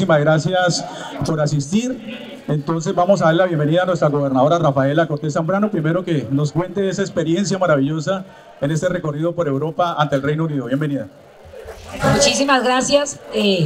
muchísimas gracias por asistir. Entonces vamos a dar la bienvenida a nuestra gobernadora Rafaela Cortés Zambrano, primero que nos cuente esa experiencia maravillosa en este recorrido por Europa ante el Reino Unido. Bienvenida. Muchísimas gracias.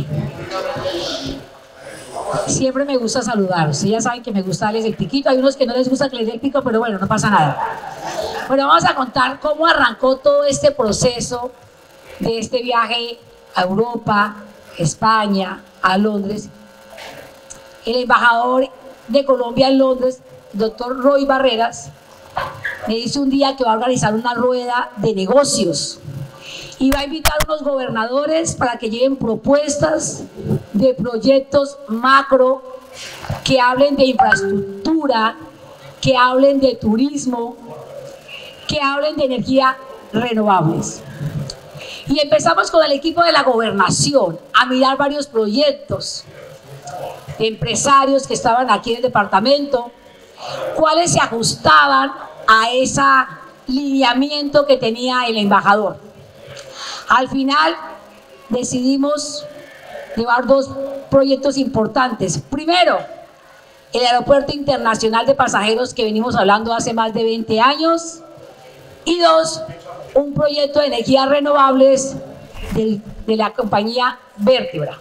Siempre me gusta saludar. Ustedes ya saben que me gusta darles el piquito. Hay unos que no les gusta que les dé el pico, pero bueno, no pasa nada. Bueno, vamos a contar cómo arrancó todo este proceso de este viaje a Europa, España, a Londres. El embajador de Colombia en Londres, el doctor Roy Barreras, me dice un día que va a organizar una rueda de negocios y va a invitar a unos gobernadores para que lleven propuestas de proyectos macro que hablen de infraestructura, que hablen de turismo, que hablen de energía renovables. Y empezamos con el equipo de la gobernación a mirar varios proyectos de empresarios que estaban aquí en el departamento, cuáles se ajustaban a ese lineamiento que tenía el embajador. Al final decidimos llevar dos proyectos importantes. Primero, el Aeropuerto Internacional de Pasajeros que venimos hablando hace más de 20 años. Y dos, un proyecto de energías renovables de la compañía Vértebra.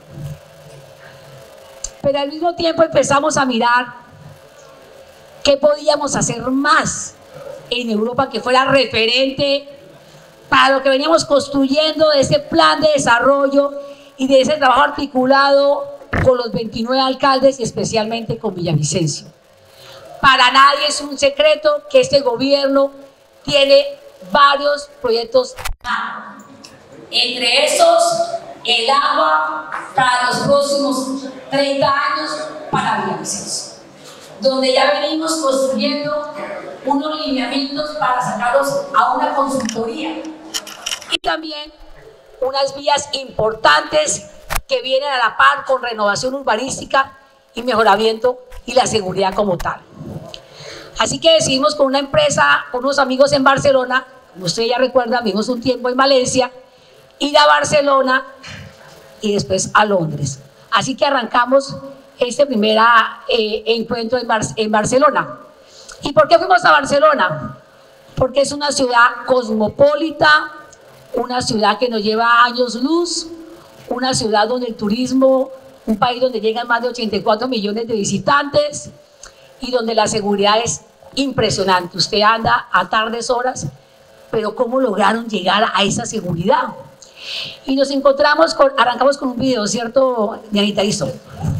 Pero al mismo tiempo empezamos a mirar qué podíamos hacer más en Europa que fuera referente para lo que veníamos construyendo de ese plan de desarrollo y de ese trabajo articulado con los 29 alcaldes y especialmente con Villavicencio. Para nadie es un secreto que este gobierno tiene varios proyectos, entre esos el agua para los próximos 30 años para Villavicencio, donde ya venimos construyendo unos lineamientos para sacarlos a una consultoría y también unas vías importantes que vienen a la par con renovación urbanística y mejoramiento y la seguridad como tal. Así que decidimos con una empresa, con unos amigos en Barcelona, como ustedes ya recuerdan, vivimos un tiempo en Valencia, ir a Barcelona y después a Londres. Así que arrancamos este primer encuentro en Barcelona. ¿Y por qué fuimos a Barcelona? Porque es una ciudad cosmopolita, una ciudad que nos lleva años luz, una ciudad donde el turismo, un país donde llegan más de 84 millones de visitantes y donde la seguridad es impresionante. Usted anda a tardes horas, pero ¿cómo lograron llegar a esa seguridad? Y nos encontramos arrancamos con un video, ¿cierto, Dianita? Listo.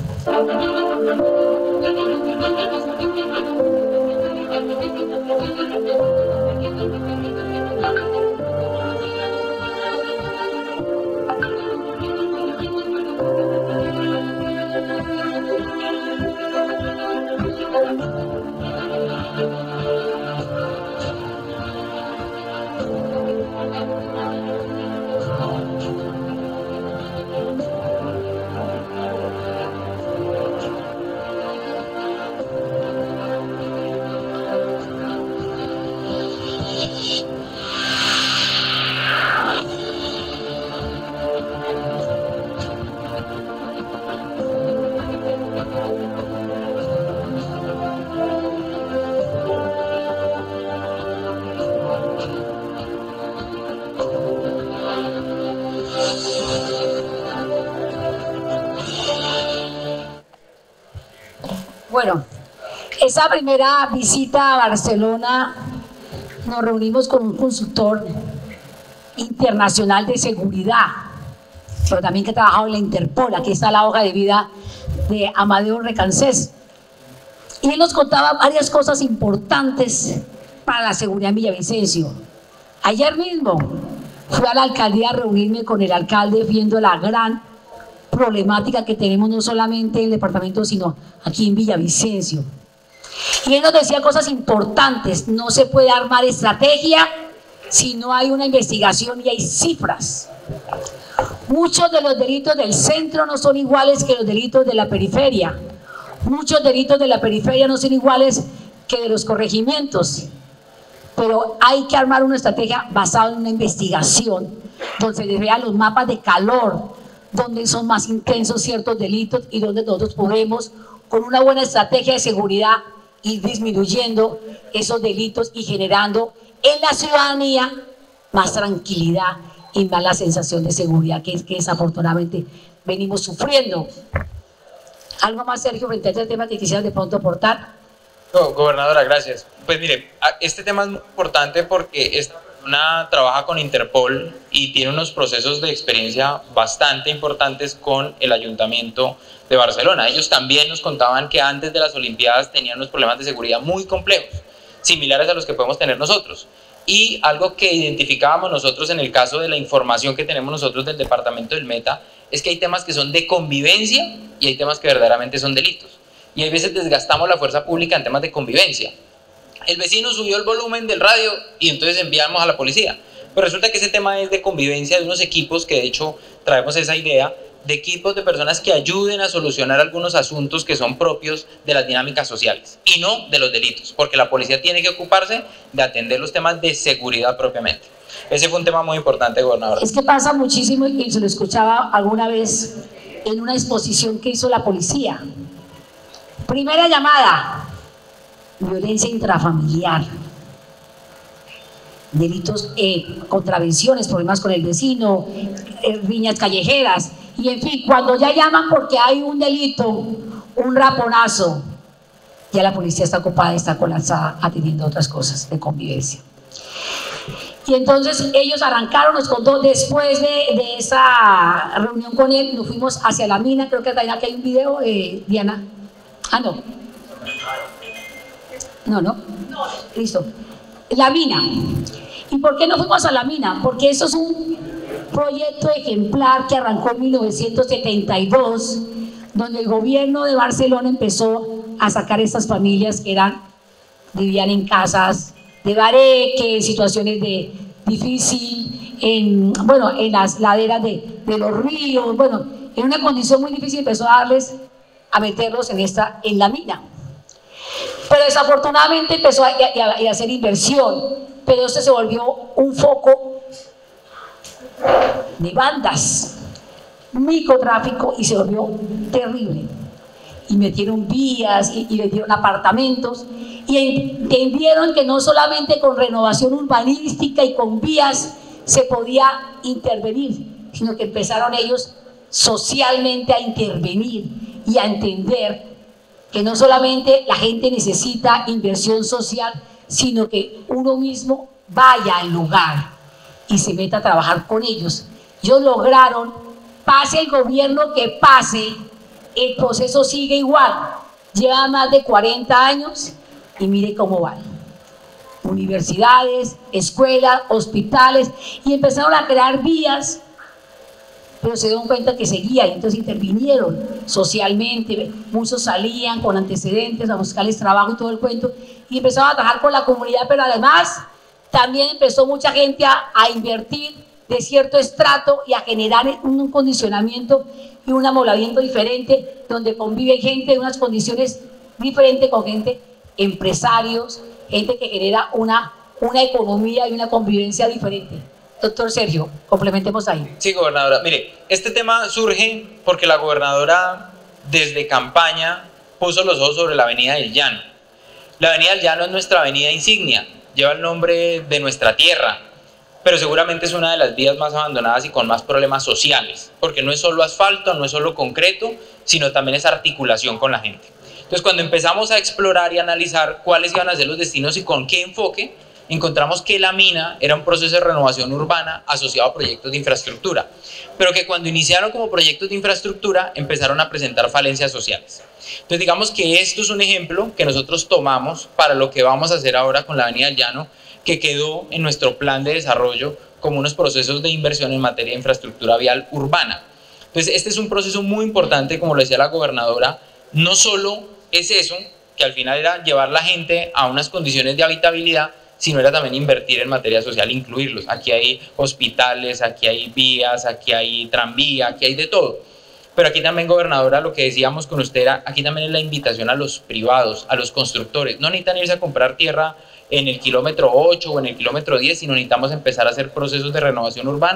Bueno, esa primera visita a Barcelona nos reunimos con un consultor internacional de seguridad, pero también que ha trabajado en la Interpol. Aquí está la hoja de vida de Amadeo Recancés. Y él nos contaba varias cosas importantes para la seguridad en Villavicencio. Ayer mismo fui a la alcaldía a reunirme con el alcalde viendo la gran problemática que tenemos no solamente en el departamento, sino aquí en Villavicencio. Y él nos decía cosas importantes. No se puede armar estrategia si no hay una investigación y hay cifras. Muchos de los delitos del centro no son iguales que los delitos de la periferia. Muchos delitos de la periferia no son iguales que de los corregimientos. Pero hay que armar una estrategia basada en una investigación, donde se vean los mapas de calor, dónde son más intensos ciertos delitos y dónde nosotros podemos, con una buena estrategia de seguridad, ir disminuyendo esos delitos y generando en la ciudadanía más tranquilidad y más la sensación de seguridad que desafortunadamente venimos sufriendo. ¿Algo más, Sergio, frente a este tema que quisieras de pronto aportar? No, gobernadora, gracias. Pues mire, este tema es muy importante porque esta persona trabaja con Interpol y tiene unos procesos de experiencia bastante importantes con el Ayuntamiento de Barcelona. Ellos también nos contaban que antes de las Olimpiadas tenían unos problemas de seguridad muy complejos, similares a los que podemos tener nosotros. Y algo que identificábamos nosotros en el caso de la información que tenemos nosotros del departamento del Meta es que hay temas que son de convivencia y hay temas que verdaderamente son delitos. Y hay veces desgastamos la fuerza pública en temas de convivencia. El vecino subió el volumen del radio y entonces enviamos a la policía. Pero resulta que ese tema es de convivencia de unos equipos que de hecho traemos esa idea de equipos de personas que ayuden a solucionar algunos asuntos que son propios de las dinámicas sociales y no de los delitos, porque la policía tiene que ocuparse de atender los temas de seguridad propiamente. Ese fue un tema muy importante, gobernador. Es que pasa muchísimo y se lo escuchaba alguna vez en una exposición que hizo la policía. Primera llamada, violencia intrafamiliar, delitos, contravenciones, problemas con el vecino, riñas callejeras. Y en fin, cuando ya llaman porque hay un delito, un raponazo, ya la policía está ocupada, está colapsada atendiendo otras cosas de convivencia. Y entonces ellos arrancaron, nos contó, después de esa reunión con él, nos fuimos hacia la mina, creo que aquí hay un video, Diana. Ah, no. No. Listo. La mina. ¿Y por qué no fuimos a la mina? Porque eso es un proyecto ejemplar que arrancó en 1972, donde el gobierno de Barcelona empezó a sacar estas familias que vivían en casas de bareque, en situaciones de difícil, en las laderas de los ríos, en una condición muy difícil, empezó a meterlos en la mina. Pero desafortunadamente empezó a hacer inversión, pero esto se volvió un foco de bandas, microtráfico, y se volvió terrible. Y metieron vías y metieron apartamentos y entendieron que no solamente con renovación urbanística y con vías se podía intervenir, sino que empezaron ellos socialmente a intervenir y a entender que no solamente la gente necesita inversión social, sino que uno mismo vaya al lugar y se meta a trabajar con ellos. Ellos lograron, pase el gobierno que pase, el proceso sigue igual. Lleva más de 40 años y mire cómo van. Universidades, escuelas, hospitales, y empezaron a crear vías, pero se dieron cuenta que seguía y entonces intervinieron socialmente. Muchos salían con antecedentes a buscarles trabajo y todo el cuento, y empezaron a trabajar con la comunidad, pero además también empezó mucha gente a invertir de cierto estrato y a generar un condicionamiento y un amoblamiento diferente, donde convive gente de unas condiciones diferentes con gente, empresarios, gente que genera una economía y una convivencia diferente. Doctor Sergio, complementemos ahí. Sí, gobernadora. Mire, este tema surge porque la gobernadora desde campaña puso los ojos sobre la Avenida del Llano. La Avenida del Llano es nuestra avenida insignia, lleva el nombre de nuestra tierra, pero seguramente es una de las vías más abandonadas y con más problemas sociales, porque no es solo asfalto, no es solo concreto, sino también es articulación con la gente. Entonces, cuando empezamos a explorar y analizar cuáles iban a ser los destinos y con qué enfoque, encontramos que la mina era un proceso de renovación urbana asociado a proyectos de infraestructura, pero que cuando iniciaron como proyectos de infraestructura empezaron a presentar falencias sociales. Entonces, digamos que esto es un ejemplo que nosotros tomamos para lo que vamos a hacer ahora con la Avenida del Llano, que quedó en nuestro plan de desarrollo como unos procesos de inversión en materia de infraestructura vial urbana. Entonces, este es un proceso muy importante, como lo decía la gobernadora. No solo es eso, que al final era llevar la gente a unas condiciones de habitabilidad, sino era también invertir en materia social, incluirlos. Aquí hay hospitales, aquí hay vías, aquí hay tranvía, aquí hay de todo. Pero aquí también, gobernadora, lo que decíamos con usted era, aquí también es la invitación a los privados, a los constructores. No necesitan irse a comprar tierra en el kilómetro 8 o en el kilómetro 10, sino necesitamos empezar a hacer procesos de renovación urbana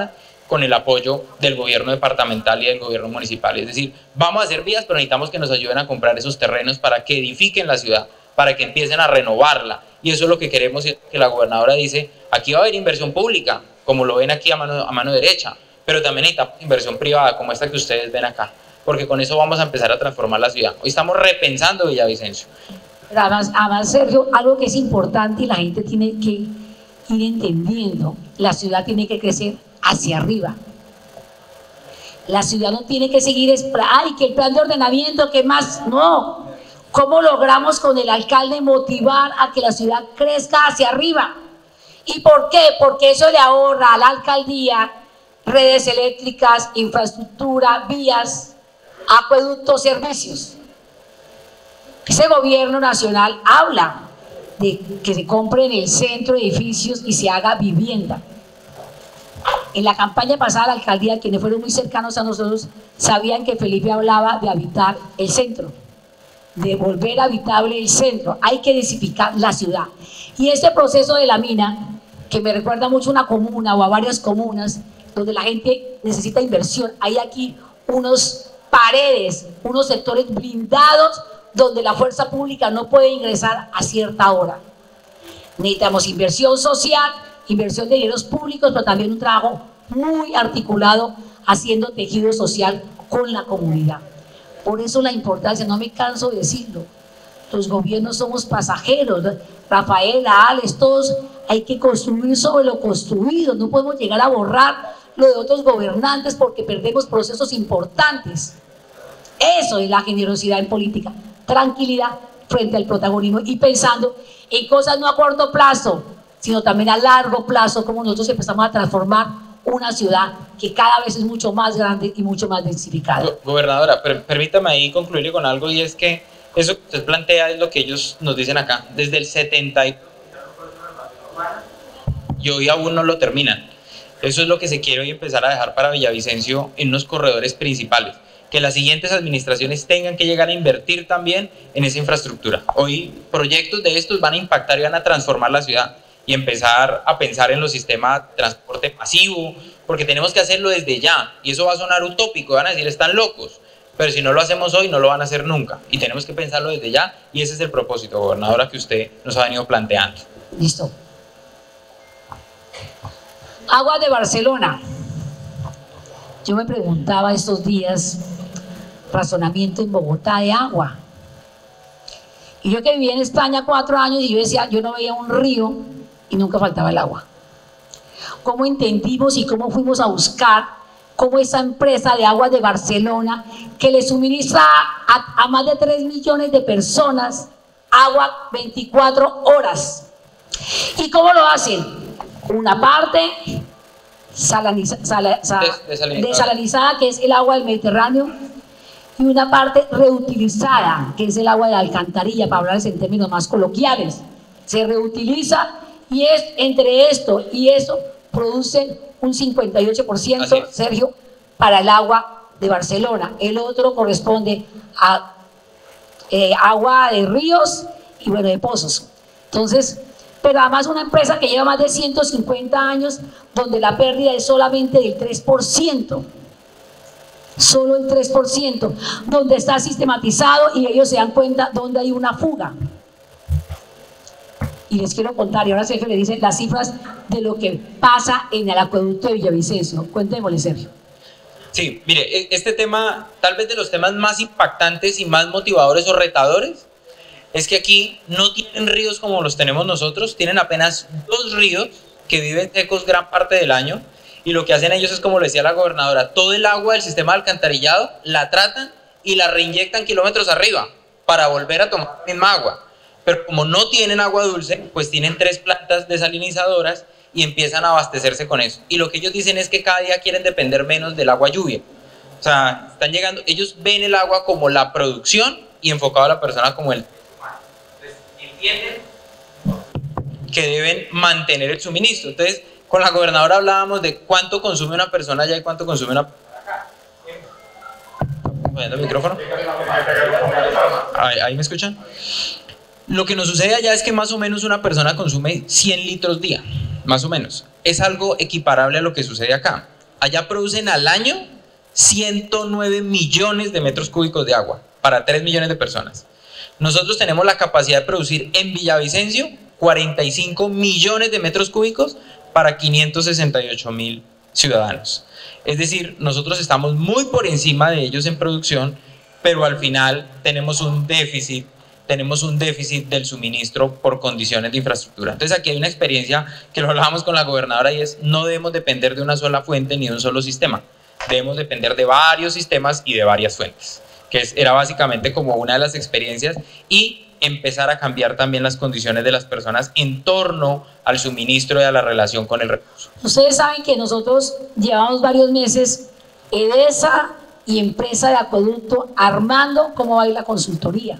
con el apoyo del gobierno departamental y del gobierno municipal. Es decir, vamos a hacer vías, pero necesitamos que nos ayuden a comprar esos terrenos para que edifiquen la ciudad, para que empiecen a renovarla. Y eso es lo que queremos, y que la gobernadora dice, aquí va a haber inversión pública, como lo ven aquí a mano derecha, pero también necesitamos inversión privada, como esta que ustedes ven acá, porque con eso vamos a empezar a transformar la ciudad. Hoy estamos repensando Villavicencio. Pero además, Sergio, algo que es importante y la gente tiene que ir entendiendo, la ciudad tiene que crecer hacia arriba. La ciudad no tiene que seguir, ay, que el plan de ordenamiento, que más, no. ¿Cómo logramos con el alcalde motivar a que la ciudad crezca hacia arriba? ¿Y por qué? Porque eso le ahorra a la alcaldía redes eléctricas, infraestructura, vías, acueductos, servicios. Ese gobierno nacional habla de que se compre en el centro edificios y se haga vivienda. En la campaña pasada, la alcaldía, quienes fueron muy cercanos a nosotros, sabían que Felipe hablaba de habitar el centro, de volver habitable el centro. Hay que densificar la ciudad. Y este proceso de la mina, que me recuerda mucho a una comuna o a varias comunas, donde la gente necesita inversión, hay aquí unos paredes, unos sectores blindados, donde la fuerza pública no puede ingresar a cierta hora. Necesitamos inversión social, inversión de dineros públicos, pero también un trabajo muy articulado haciendo tejido social con la comunidad. Por eso la importancia, no me canso de decirlo, los gobiernos somos pasajeros, Rafaela, Alex, todos hay que construir sobre lo construido, no podemos llegar a borrar lo de otros gobernantes porque perdemos procesos importantes. Eso es la generosidad en política, tranquilidad frente al protagonismo y pensando en cosas no a corto plazo, sino también a largo plazo, como nosotros empezamos a transformar una ciudad que cada vez es mucho más grande y mucho más densificada. Gobernadora, permítame ahí concluir con algo, y es que eso que usted plantea es lo que ellos nos dicen acá, desde el 70 y hoy aún no lo terminan. Eso es lo que se quiere hoy empezar a dejar para Villavicencio en unos corredores principales, que las siguientes administraciones tengan que llegar a invertir también en esa infraestructura. Hoy proyectos de estos van a impactar y van a transformar la ciudad y empezar a pensar en los sistemas de transporte masivo, porque tenemos que hacerlo desde ya, y eso va a sonar utópico, van a decir están locos, pero si no lo hacemos hoy no lo van a hacer nunca, y tenemos que pensarlo desde ya, y ese es el propósito, gobernadora, que usted nos ha venido planteando. Listo. Aguas de Barcelona. Yo me preguntaba estos días, razonamiento en Bogotá de agua. Y yo que viví en España 4 años y yo decía, yo no veía un río y nunca faltaba el agua. ¿Cómo entendimos y cómo fuimos a buscar cómo esa empresa de aguas de Barcelona, que le suministra a más de 3 millones de personas agua 24 horas? ¿Y cómo lo hacen? Una parte desalinizada, que es el agua del Mediterráneo, y una parte reutilizada, que es el agua de alcantarilla, para hablarles en términos más coloquiales. Se reutiliza y es entre esto y eso producen un 58%, Sergio, para el agua de Barcelona. El otro corresponde a agua de ríos y bueno, de pozos. Entonces, pero además una empresa que lleva más de 150 años, donde la pérdida es solamente del 3%. Solo el 3%, donde está sistematizado y ellos se dan cuenta donde hay una fuga. Y les quiero contar, y ahora Sergio le dice las cifras de lo que pasa en el acueducto de Villavicencio. Cuéntemosle, Sergio. Sí, mire, este tema, tal vez de los temas más impactantes y más motivadores o retadores, es que aquí no tienen ríos como los tenemos nosotros, tienen apenas 2 ríos que viven secos gran parte del año, y lo que hacen ellos es, como le decía la gobernadora, todo el agua del sistema de alcantarillado la tratan y la reinyectan kilómetros arriba para volver a tomar la misma agua. Pero como no tienen agua dulce, pues tienen 3 plantas desalinizadoras y empiezan a abastecerse con eso. Y lo que ellos dicen es que cada día quieren depender menos del agua lluvia. O sea, están llegando, ellos ven el agua como la producción y enfocado a la persona como el... Entonces, entienden que deben mantener el suministro. Entonces, con la gobernadora hablábamos de cuánto consume una persona allá y cuánto consume una persona acá. ¿Poniendo el micrófono? ¿Ahí me escuchan? Lo que nos sucede allá es que más o menos una persona consume 100 litros día, más o menos. Es algo equiparable a lo que sucede acá. Allá producen al año 109 millones de metros cúbicos de agua para 3 millones de personas. Nosotros tenemos la capacidad de producir en Villavicencio 45 millones de metros cúbicos para 568.000 ciudadanos. Es decir, nosotros estamos muy por encima de ellos en producción, pero al final tenemos un déficit del suministro por condiciones de infraestructura. Entonces aquí hay una experiencia que lo hablábamos con la gobernadora y es: no debemos depender de una sola fuente ni de un solo sistema, debemos depender de varios sistemas y de varias fuentes, que era básicamente como una de las experiencias, y empezar a cambiar también las condiciones de las personas en torno al suministro y a la relación con el recurso. Ustedes saben que nosotros llevamos varios meses, EDESA y empresa de acueducto, armando cómo va a ir la consultoría.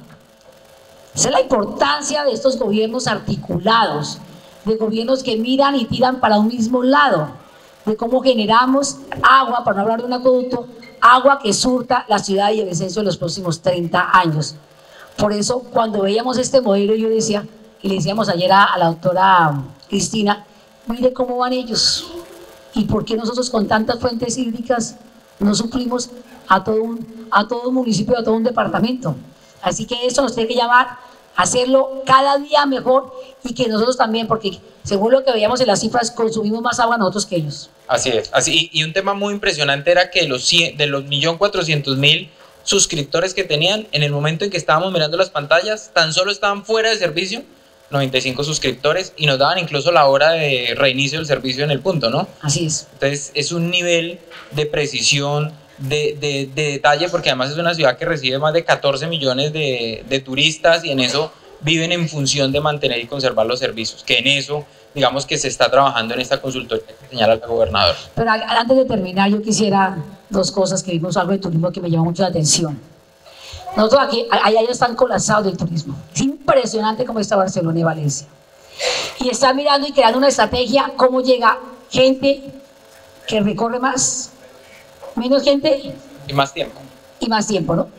Esa es la importancia de estos gobiernos articulados, de gobiernos que miran y tiran para un mismo lado, de cómo generamos agua, para no hablar de un acueducto, agua que surta la ciudad de Villavicencio en los próximos 30 años. Por eso, cuando veíamos este modelo, yo decía, y le decíamos ayer a la doctora Cristina, mire cómo van ellos, y por qué nosotros con tantas fuentes hídricas no suplimos a todo un municipio, a todo un departamento. Así que eso nos tiene que llamar a hacerlo cada día mejor, y que nosotros también, porque según lo que veíamos en las cifras, consumimos más agua nosotros que ellos. Así es, y un tema muy impresionante era que de los 1.400.000 suscriptores que tenían, en el momento en que estábamos mirando las pantallas, tan solo estaban fuera de servicio 95 suscriptores, y nos daban incluso la hora de reinicio del servicio en el punto, ¿no? Así es. Entonces es un nivel de precisión, de detalle, porque además es una ciudad que recibe más de 14 millones de turistas, y en eso viven en función de mantener y conservar los servicios, que en eso, digamos, que se está trabajando en esta consultoría que señala la gobernadora. Pero antes de terminar, yo quisiera dos cosas, que vimos algo de turismo que me llamó mucho la atención. Nosotros aquí, allá están colapsados del turismo. Es impresionante cómo está Barcelona y Valencia. Y están mirando y creando una estrategia, cómo llega gente que recorre más, menos gente. Y más tiempo. Y más tiempo, ¿no?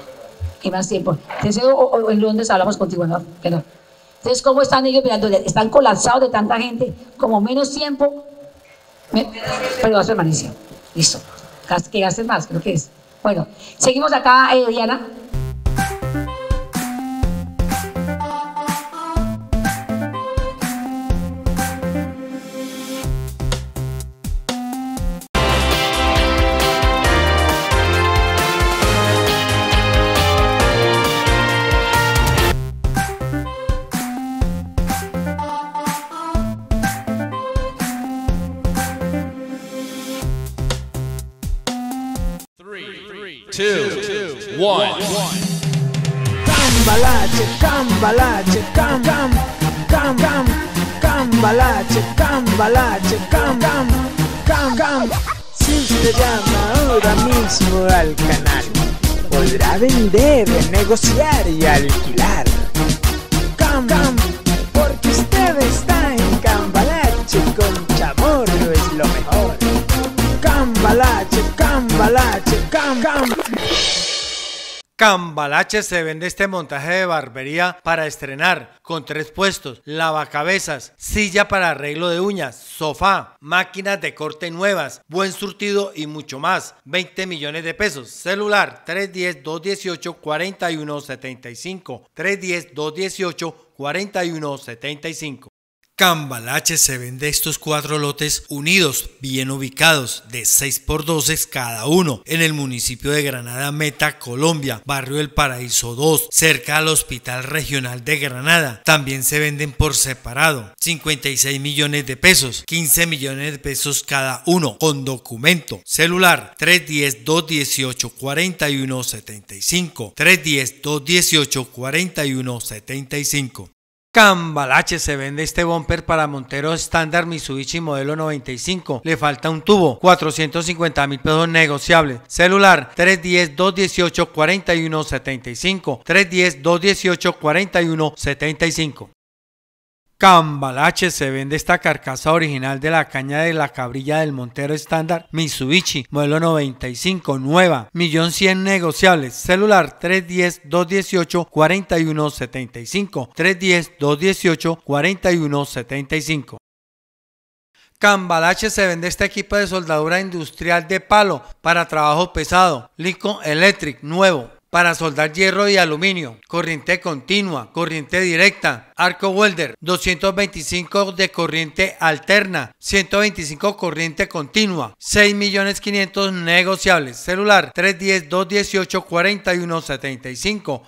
Y más tiempo. Entonces, o en Londres hablamos contigo, ¿no? Que no. Entonces, ¿cómo están ellos mirando? Están colapsados de tanta gente, como menos tiempo, pero más permanencia. Listo. Que gastes más, creo que es. Bueno, seguimos acá, Diana. Cambalache, cambalache, cambalache, cambalache, cam. Si usted llama ahora mismo al canal, podrá vender, negociar y alquilar. Cam, porque usted está en Cambalache, con Chamorro es lo mejor. Cambalache, cambalache, cam. Cambalache se vende este montaje de barbería para estrenar, con 3 puestos, lavacabezas, silla para arreglo de uñas, sofá, máquinas de corte nuevas, buen surtido y mucho más. 20 millones de pesos. Celular 310-218-4175. 310-218-4175. Cambalache se vende estos 4 lotes unidos, bien ubicados, de 6x12 cada uno, en el municipio de Granada Meta, Colombia, barrio El Paraíso 2, cerca al Hospital Regional de Granada. También se venden por separado, 56 millones de pesos, 15 millones de pesos cada uno, con documento. Celular 310-218-4175, 310-218-4175. Cambalache se vende este bumper para Montero estándar Mitsubishi modelo 95. Le falta un tubo, 450.000 pesos negociables. Celular 310-218-4175. 310-218-4175. Cambalache se vende esta carcasa original de la caña de la cabrilla del Montero estándar Mitsubishi modelo 95 nueva, 1.100.000 negociables. Celular 310-218-4175. 310-218-4175. Cambalache se vende este equipo de soldadura industrial de palo para trabajo pesado, Lincoln Electric nuevo, para soldar hierro y aluminio, corriente continua, corriente directa, arco welder, 225 de corriente alterna, 125 corriente continua, 6.500.000 negociables, celular 310-218-4175,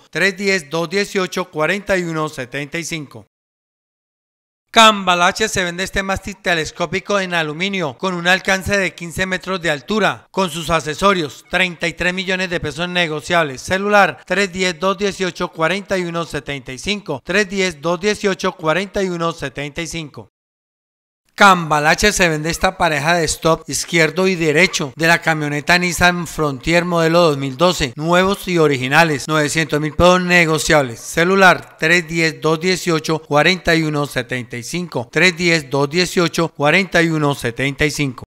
310-218-4175. Cambalache se vende este mástil telescópico en aluminio con un alcance de 15 metros de altura, con sus accesorios, 33 millones de pesos negociables, celular 310-218-4175, 310-218-4175. Cambalache se vende esta pareja de stop izquierdo y derecho de la camioneta Nissan Frontier modelo 2012, nuevos y originales, 900.000 pesos negociables, celular 310-218-4175, 310-218-4175.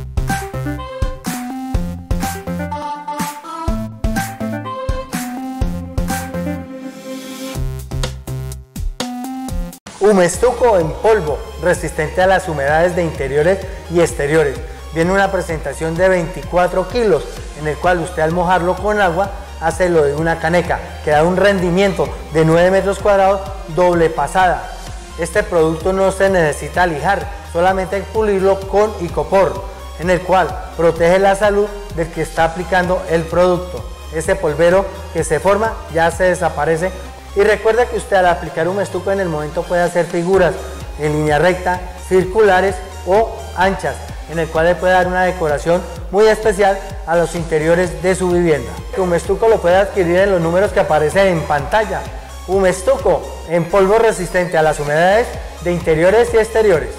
Humestuco en polvo, resistente a las humedades de interiores y exteriores. Viene una presentación de 24 kilos, en el cual usted al mojarlo con agua hace lo de una caneca, que da un rendimiento de 9 metros cuadrados doble pasada. Este producto no se necesita lijar, solamente hay que pulirlo con icopor, en el cual protege la salud del que está aplicando el producto. Ese polvero que se forma ya se desaparece. Y recuerda que usted al aplicar Humestuco en el momento puede hacer figuras en línea recta, circulares o anchas, en el cual le puede dar una decoración muy especial a los interiores de su vivienda. Humestuco lo puede adquirir en los números que aparecen en pantalla. Humestuco en polvo resistente a las humedades de interiores y exteriores.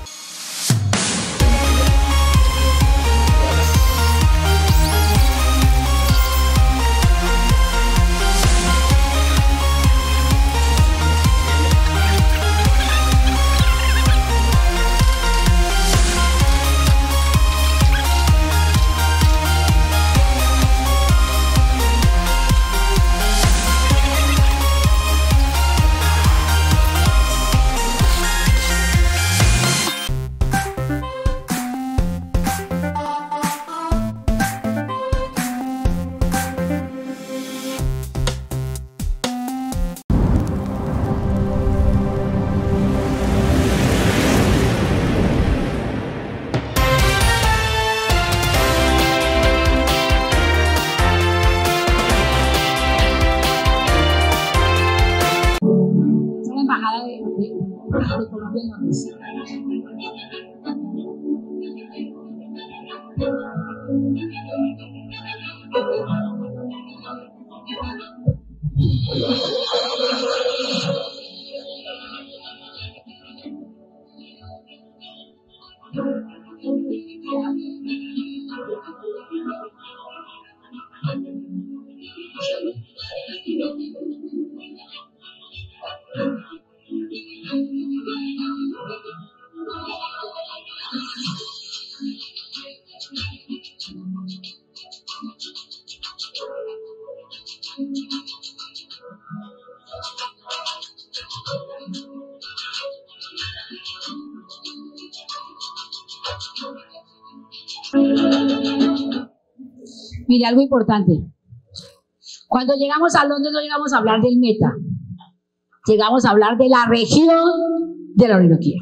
de Colombia en Londres. Mire, algo importante. Cuando llegamos a Londres no llegamos a hablar del Meta, llegamos a hablar de la región de la Orinoquía,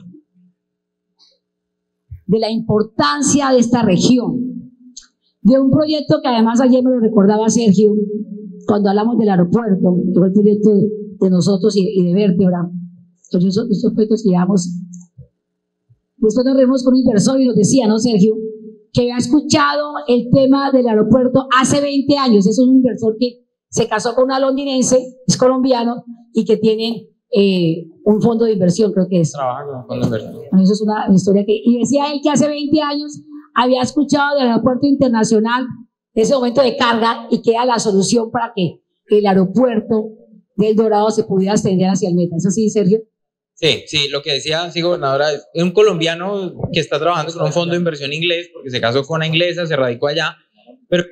de la importancia de esta región, de un proyecto que además ayer me lo recordaba Sergio cuando hablamos del aeropuerto, que fue el proyecto de nosotros y de Vértebra. Entonces estos proyectos que llevamos, después nos reunimos con un inversor y nos decía, ¿no, Sergio?, que había escuchado el tema del aeropuerto hace 20 años. Es un inversor que se casó con una londinense, es colombiano, y que tiene un fondo de inversión, creo que es. Trabaja con un fondo de inversión. Bueno, eso es una historia que... Y decía él que hace 20 años había escuchado del aeropuerto internacional, de ese momento de carga, y que era la solución para que el aeropuerto del Dorado se pudiera extender hacia el Meta. ¿Es así, Sergio? Sí, lo que decía, sí, gobernadora, es un colombiano que está trabajando con un fondo de inversión inglés, porque se casó con una inglesa, se radicó allá, pero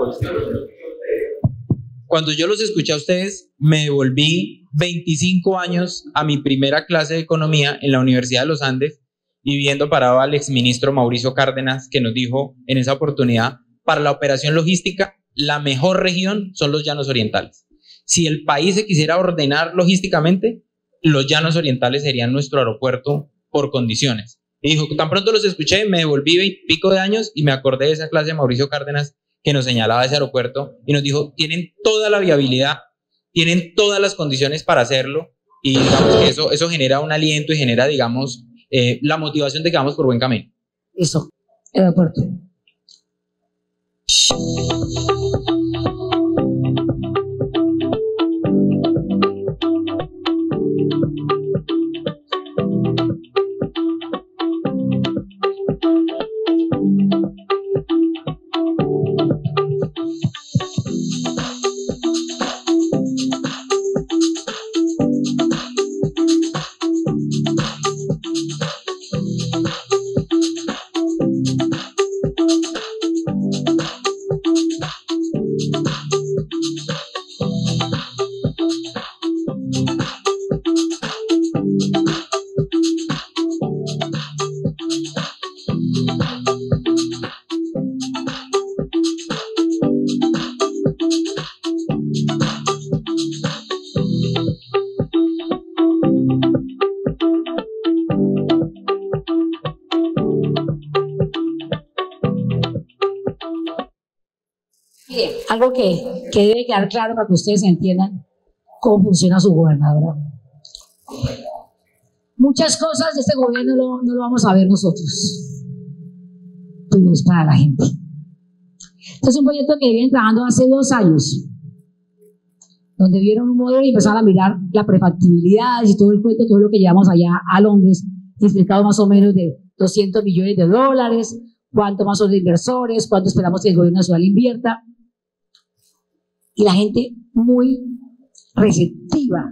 cuando yo los escuché a ustedes, me devolví 25 años a mi primera clase de economía en la Universidad de los Andes, y viendo parado al exministro Mauricio Cárdenas, que nos dijo en esa oportunidad, para la operación logística, la mejor región son los llanos orientales. Si el país se quisiera ordenar logísticamente, los llanos orientales serían nuestro aeropuerto por condiciones. Y dijo, tan pronto los escuché, me devolví 20 y pico de años y me acordé de esa clase de Mauricio Cárdenas que nos señalaba ese aeropuerto y nos dijo, tienen toda la viabilidad, tienen todas las condiciones para hacerlo, y digamos que eso genera un aliento y genera, digamos, la motivación de que vamos por buen camino. Eso, el aeropuerto. Algo que debe quedar claro para que ustedes entiendan cómo funciona su gobernadora. Muchas cosas de este gobierno no lo vamos a ver nosotros, pero es para la gente. Este es un proyecto que vienen trabajando hace 2 años, donde vieron un modelo y empezaron a mirar la prefactibilidad y todo el cuento, todo lo que llevamos allá a Londres, explicado más o menos de $200 millones, cuánto más son de inversores, cuánto esperamos que el gobierno nacional invierta. Y la gente muy receptiva.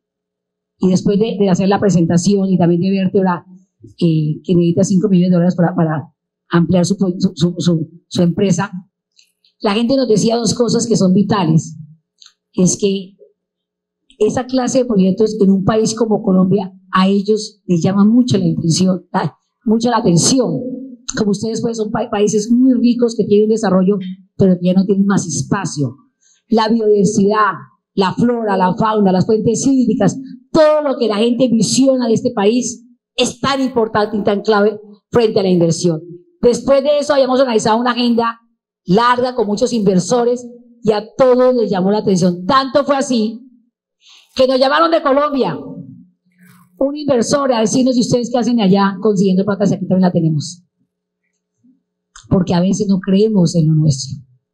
Y después de hacer la presentación y también de Vértebra, que necesita $5 millones para ampliar su empresa, la gente nos decía 2 cosas que son vitales. Es que esa clase de proyectos en un país como Colombia, a ellos les llama mucho la atención. Como ustedes pues son países muy ricos que tienen un desarrollo, pero que ya no tienen más espacio. La biodiversidad, la flora, la fauna, las fuentes hídricas, todo lo que la gente visiona de este país es tan importante y tan clave frente a la inversión. Después de eso habíamos organizado una agenda larga con muchos inversores y a todos les llamó la atención. Tanto fue así que nos llamaron de Colombia un inversor a decirnos, ¿y ustedes qué hacen allá consiguiendo plata si aquí también la tenemos? Porque a veces no creemos en lo nuestro.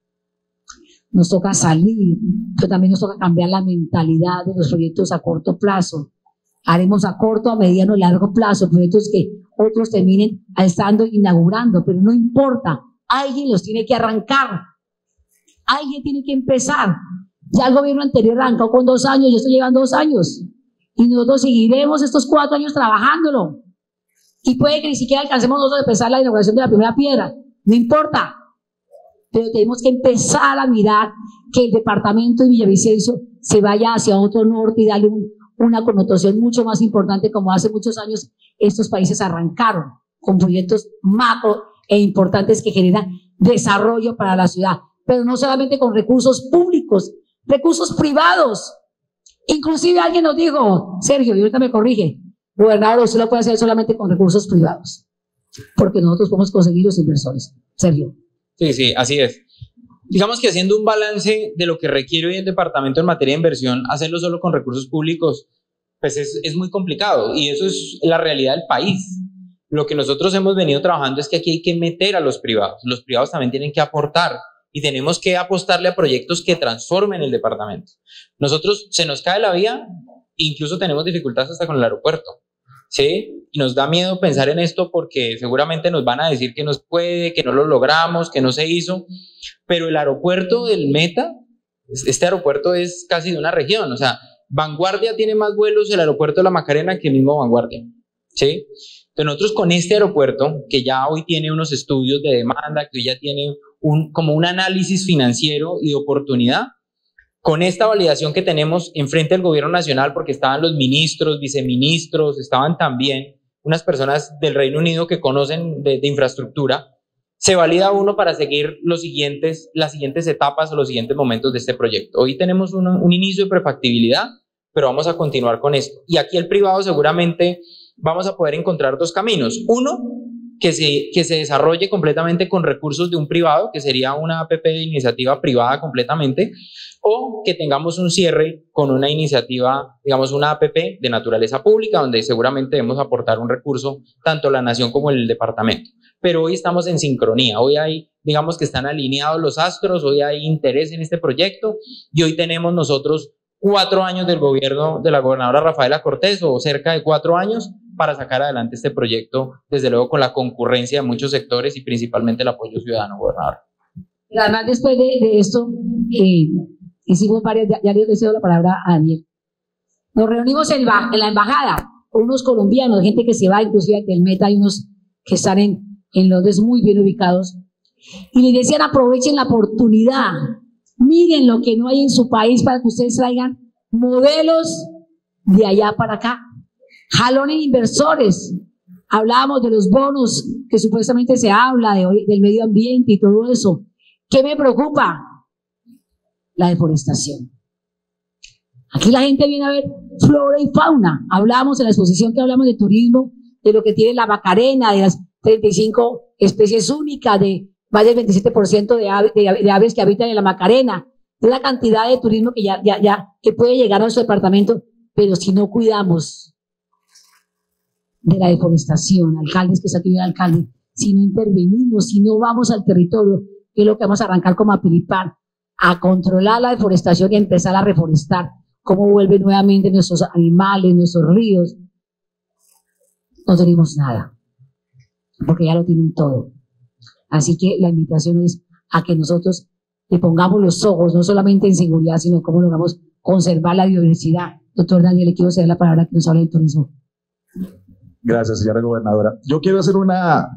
Nos toca salir, pero también nos toca cambiar la mentalidad de los proyectos a corto plazo. Haremos a corto, a mediano y largo plazo proyectos que otros terminen estando inaugurando, pero no importa, alguien los tiene que arrancar, alguien tiene que empezar. Ya el gobierno anterior arrancó con 2 años, yo estoy llevando 2 años, y nosotros seguiremos estos 4 años trabajándolo. Y puede que ni siquiera alcancemos nosotros a empezar la inauguración de la primera piedra, no importa. Pero tenemos que empezar a mirar que el departamento de Villavicencio se vaya hacia otro norte y darle una connotación mucho más importante, como hace muchos años estos países arrancaron con proyectos macro e importantes que generan desarrollo para la ciudad, pero no solamente con recursos públicos, recursos privados. Inclusive alguien nos dijo, Sergio, y ahorita me corrige, gobernador, usted lo puede hacer solamente con recursos privados, porque nosotros podemos conseguir los inversores. Sergio. Sí, así es. Digamos que haciendo un balance de lo que requiere hoy el departamento en materia de inversión, hacerlo solo con recursos públicos, pues es muy complicado, y eso es la realidad del país. Lo que nosotros hemos venido trabajando es que aquí hay que meter a los privados también tienen que aportar, y tenemos que apostarle a proyectos que transformen el departamento. Nosotros se nos cae la vía, incluso tenemos dificultades hasta con el aeropuerto, ¿sí? Y nos da miedo pensar en esto porque seguramente nos van a decir que no se puede, que no lo logramos, que no se hizo, pero el aeropuerto del Meta, este aeropuerto es casi de una región, o sea, Vanguardia tiene más vuelos el aeropuerto de la Macarena que el mismo Vanguardia, ¿sí? Entonces nosotros con este aeropuerto, que ya hoy tiene unos estudios de demanda, que hoy ya tiene como un análisis financiero y de oportunidad, con esta validación que tenemos enfrente del gobierno nacional, porque estaban los ministros, viceministros, estaban también, unas personas del Reino Unido que conocen de infraestructura, se valida uno para seguir las siguientes etapas o los siguientes momentos de este proyecto. Hoy tenemos un inicio de prefactibilidad, pero vamos a continuar con esto. Y aquí el privado seguramente vamos a poder encontrar dos caminos. Uno, que se desarrolle completamente con recursos de un privado, que sería una APP de iniciativa privada completamente, o que tengamos un cierre con una iniciativa, digamos una APP de naturaleza pública, donde seguramente debemos aportar un recurso, tanto la nación como el departamento. Pero hoy estamos en sincronía, hoy hay, digamos que están alineados los astros, hoy hay interés en este proyecto, y hoy tenemos nosotros 4 años del gobierno de la gobernadora Rafaela Cortés, o cerca de 4 años, para sacar adelante este proyecto, desde luego con la concurrencia de muchos sectores y principalmente el apoyo ciudadano, gobernador. Además, después de esto, hicimos varias, ya le cedo la palabra a Daniel. Nos reunimos en la embajada, con unos colombianos, gente que se va, inclusive del Meta, hay unos que están en Londres muy bien ubicados, y les decían: aprovechen la oportunidad, miren lo que no hay en su país para que ustedes traigan modelos de allá para acá. Jalones inversores. Hablábamos de los bonos que supuestamente se habla del medio ambiente y todo eso. ¿Qué me preocupa? La deforestación. Aquí la gente viene a ver flora y fauna. Hablábamos en la exposición que hablamos de turismo, de lo que tiene la Macarena, de las 35 especies únicas, de más del 27% de aves que habitan en la Macarena, de la cantidad de turismo que que puede llegar a nuestro departamento, pero si no cuidamos de la deforestación, alcaldes que está aquí el alcalde, si no intervenimos, si no vamos al territorio, que es lo que vamos a arrancar como a Pilipán, a controlar la deforestación y a empezar a reforestar, cómo vuelven nuevamente nuestros animales, nuestros ríos, no tenemos nada, porque ya lo tienen todo. Así que la invitación es a que nosotros le pongamos los ojos, no solamente en seguridad, sino cómo logramos conservar la biodiversidad. Doctor Daniel, le quiero ceder la palabra que nos habla de turismo. Gracias, señora gobernadora. Yo quiero hacer una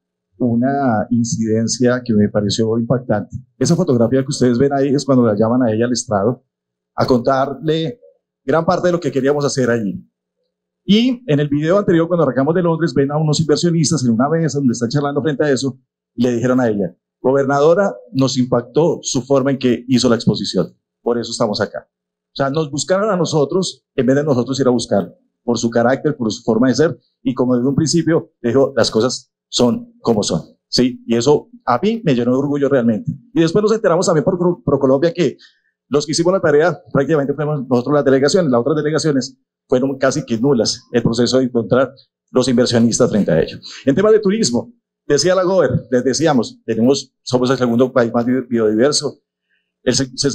incidencia que me pareció impactante. Esa fotografía que ustedes ven ahí es cuando la llaman a ella al estrado a contarle gran parte de lo que queríamos hacer allí. Y en el video anterior, cuando arrancamos de Londres, ven a unos inversionistas en una mesa donde están charlando frente a eso, y le dijeron a ella: gobernadora, nos impactó su forma en que hizo la exposición, por eso estamos acá. O sea, nos buscaron a nosotros en vez de nosotros ir a buscarlo, por su carácter, por su forma de ser, y como desde un principio dijo, las cosas son como son, ¿sí? Y eso a mí me llenó de orgullo realmente. Y después nos enteramos también por ProColombia que los que hicimos la tarea prácticamente fuimos nosotros las delegaciones, las otras delegaciones fueron casi que nulas el proceso de encontrar los inversionistas frente a ellos. En temas de turismo, decía la Gober, les decíamos, somos el segundo país más biodiverso, el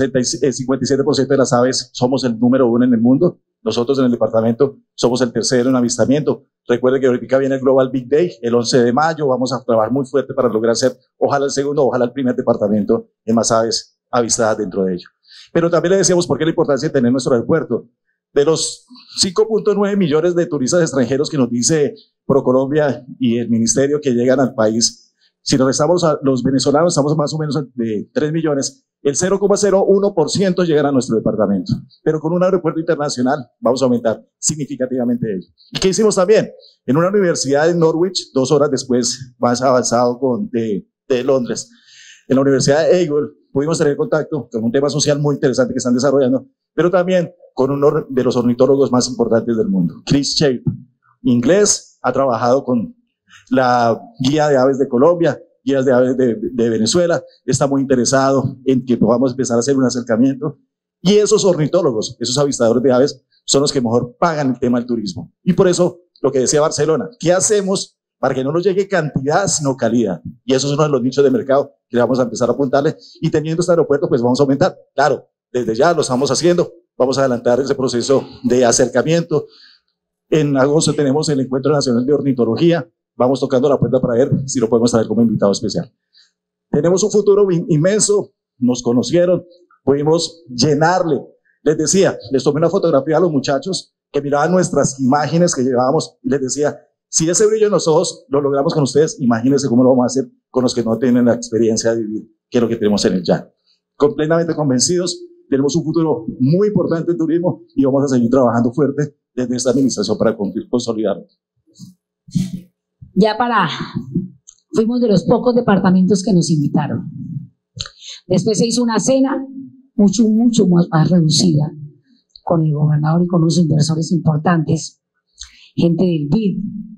57% de las aves somos el número 1 en el mundo. Nosotros en el departamento somos el tercero en avistamiento. Recuerden que ahorita viene el Global Big Day, el 11 de mayo. Vamos a trabajar muy fuerte para lograr ser, ojalá el segundo, ojalá el primer departamento en más aves avistadas dentro de ello. Pero también le decíamos por qué la importancia de tener nuestro aeropuerto. De los 5.9 millones de turistas extranjeros que nos dice ProColombia y el ministerio que llegan al país, si nos restamos a los venezolanos, estamos más o menos de 3 millones. El 0,01% llegan a nuestro departamento, pero con un aeropuerto internacional vamos a aumentar significativamente ello. ¿Y qué hicimos también? En una universidad en Norwich, 2 horas después, más avanzado de Londres, en la Universidad de Eagle, pudimos tener contacto con un tema social muy interesante que están desarrollando, pero también con uno de los ornitólogos más importantes del mundo, Chris Shape, inglés, ha trabajado con la Guía de Aves de Colombia, Guías de Aves de Venezuela, está muy interesado en que podamos empezar a hacer un acercamiento, y esos ornitólogos, esos avistadores de aves, son los que mejor pagan el tema del turismo. Y por eso, lo que decía Barcelona, ¿qué hacemos para que no nos llegue cantidad, sino calidad? Y eso es uno de los nichos de mercado que vamos a empezar a apuntarle, y teniendo este aeropuerto, pues vamos a aumentar. Claro, desde ya lo estamos haciendo, vamos a adelantar ese proceso de acercamiento. En agosto tenemos el Encuentro Nacional de Ornitología, vamos tocando la puerta para ver si lo podemos traer como invitado especial. Tenemos un futuro inmenso, nos conocieron, pudimos llenarle. Les decía, les tomé una fotografía a los muchachos que miraban nuestras imágenes que llevábamos y les decía, si ese brillo en los ojos lo logramos con ustedes, imagínense cómo lo vamos a hacer con los que no tienen la experiencia de vivir, que es lo que tenemos en el llano. Completamente convencidos, tenemos un futuro muy importante en turismo y vamos a seguir trabajando fuerte desde esta administración para consolidarlo. fuimos de los pocos departamentos que nos invitaron. Después se hizo una cena mucho más reducida con el gobernador y con unos inversores importantes, gente del BID,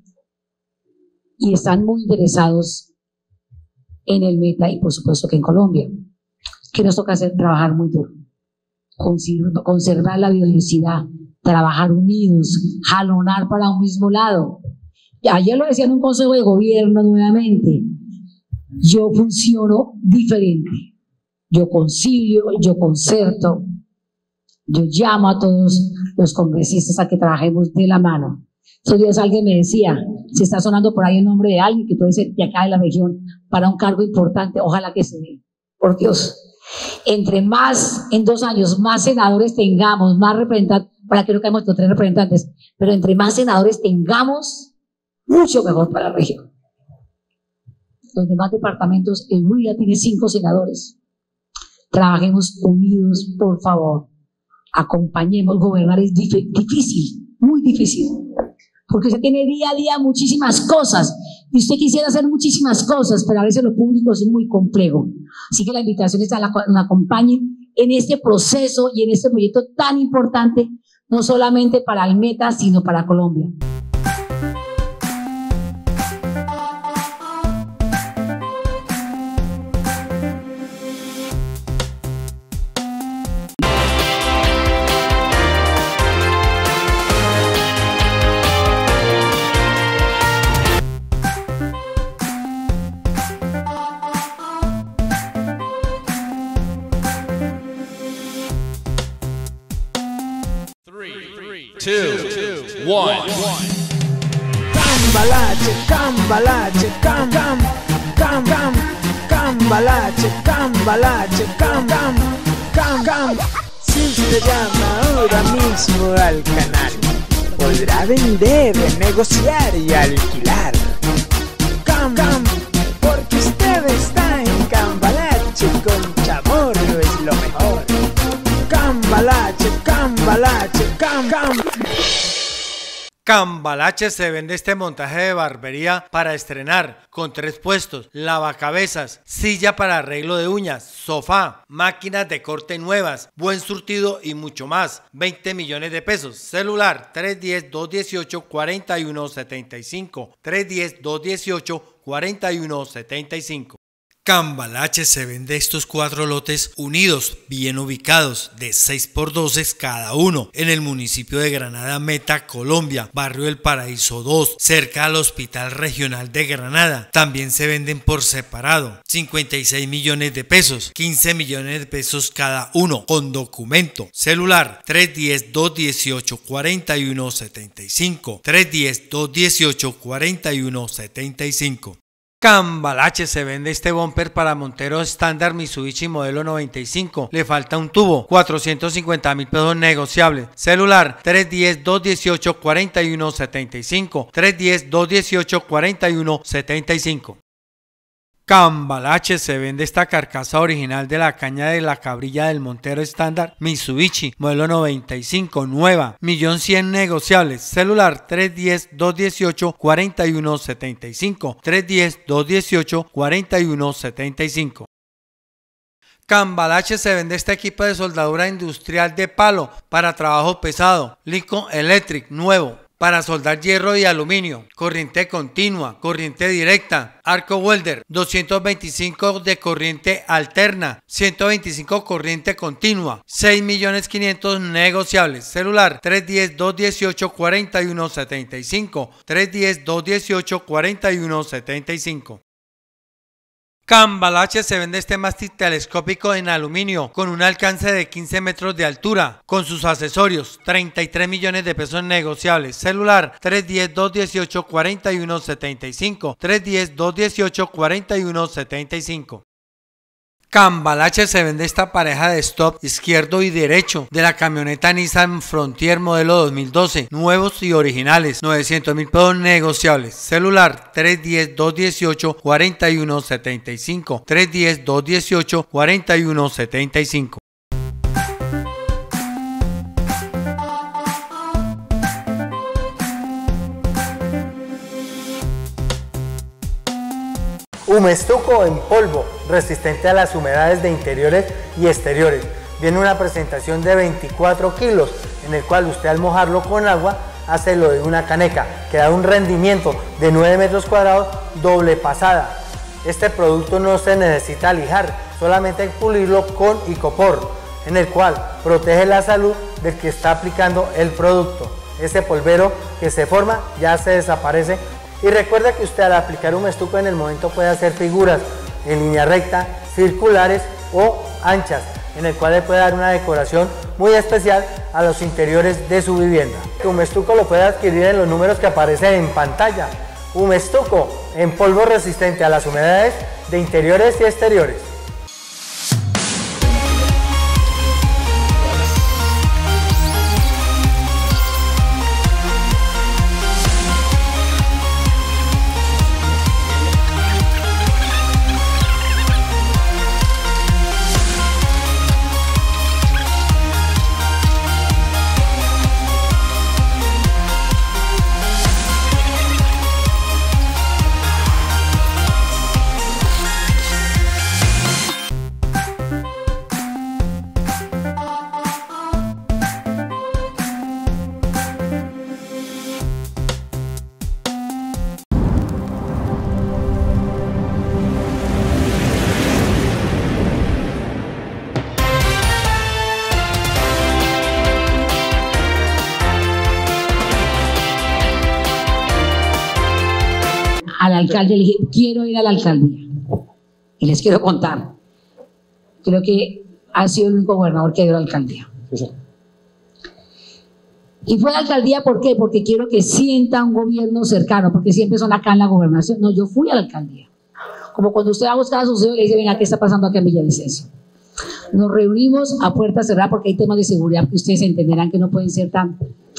y están muy interesados en el Meta y por supuesto que en Colombia. ¿Qué nos toca hacer? Trabajar muy duro, conservar la biodiversidad, trabajar unidos, jalonar para un mismo lado. Ayer lo decía en un consejo de gobierno nuevamente, yo funciono diferente, yo concilio, yo concerto, yo llamo a todos los congresistas a que trabajemos de la mano. Estos días alguien me decía, se está sonando por ahí el nombre de alguien que puede ser de acá de la región para un cargo importante, ojalá que se dé, por Dios. Entre más, en 2 años, más senadores tengamos, más representantes, para que no caemos con 3 representantes, pero entre más senadores tengamos, mucho mejor para la región. Los demás departamentos, el Huila tiene 5 senadores. Trabajemos unidos, por favor. Acompañemos. Gobernar es difícil, muy difícil. Porque usted tiene día a día muchísimas cosas. Y usted quisiera hacer muchísimas cosas, pero a veces lo público es muy complejo. Así que la invitación es a que nos acompañen en este proceso y en este proyecto tan importante, no solamente para el Meta, sino para Colombia. Cambalache, cambalache, cambalache, cambalache, cam. Si usted llama ahora mismo al canal, podrá vender, negociar y alquilar. Porque usted está en Cambalache, con Chamorro es lo mejor. Cambalache, cambalache, cam. Cambalache se vende este montaje de barbería para estrenar con 3 puestos, lavacabezas, silla para arreglo de uñas, sofá, máquinas de corte nuevas, buen surtido y mucho más. 20 millones de pesos. Celular 310-218-4175. 310-218-4175. Cambalache se vende estos 4 lotes unidos, bien ubicados, de 6x12 cada uno, en el municipio de Granada Meta, Colombia, barrio El Paraíso 2, cerca al Hospital Regional de Granada. También se venden por separado, 56 millones de pesos, 15 millones de pesos cada uno, con documento. Celular 310-218-4175, 310-218-4175. Cambalache se vende este bumper para Montero estándar Mitsubishi modelo 95. Le falta un tubo, 450.000 pesos negociables. Celular 310-218-4175. 310-218-4175. Cambalache se vende esta carcasa original de la caña de la cabrilla del Montero estándar Mitsubishi modelo 95 nueva, 1.100.000 negociables. Celular 310-218-4175. 310-218-4175. Cambalache se vende este equipo de soldadura industrial de palo para trabajo pesado, Lincoln Electric nuevo, para soldar hierro y aluminio, corriente continua, corriente directa, arco welder, 225 de corriente alterna, 125 corriente continua, 6.500.000 negociables. Celular 310-218-4175, 310-218-4175. Cambalache se vende este mástil telescópico en aluminio con un alcance de 15 metros de altura con sus accesorios, 33 millones de pesos negociables. Celular 310-218-4175, 310-218-4175. Cambalache se vende esta pareja de stop izquierdo y derecho de la camioneta Nissan Frontier modelo 2012, nuevos y originales, 900.000 pesos negociables. Celular 310-218-4175, 310-218-4175. Humestuco en polvo, resistente a las humedades de interiores y exteriores. Viene una presentación de 24 kilos, en el cual usted al mojarlo con agua hace lo de una caneca, que da un rendimiento de 9 metros cuadrados doble pasada. Este producto no se necesita lijar, solamente hay que pulirlo con icopor, en el cual protege la salud del que está aplicando el producto. Ese polvero que se forma ya se desaparece. Y recuerda que usted al aplicar Humestuco en el momento puede hacer figuras en línea recta, circulares o anchas, en el cual le puede dar una decoración muy especial a los interiores de su vivienda. Humestuco lo puede adquirir en los números que aparecen en pantalla. Humestuco en polvo resistente a las humedades de interiores y exteriores. Al alcalde le dije, quiero ir a la alcaldía. Y les quiero contar. Creo que ha sido el único gobernador que ha ido a la alcaldía. Sí. Y fue a la alcaldía, ¿por qué? Porque quiero que sienta un gobierno cercano, porque siempre son acá en la gobernación. No, yo fui a la alcaldía. Como cuando usted va a buscar a su CEO y le dice, venga, ¿qué está pasando aquí en Villavicencio? Nos reunimos a puerta cerrada porque hay temas de seguridad que ustedes entenderán que no pueden ser tan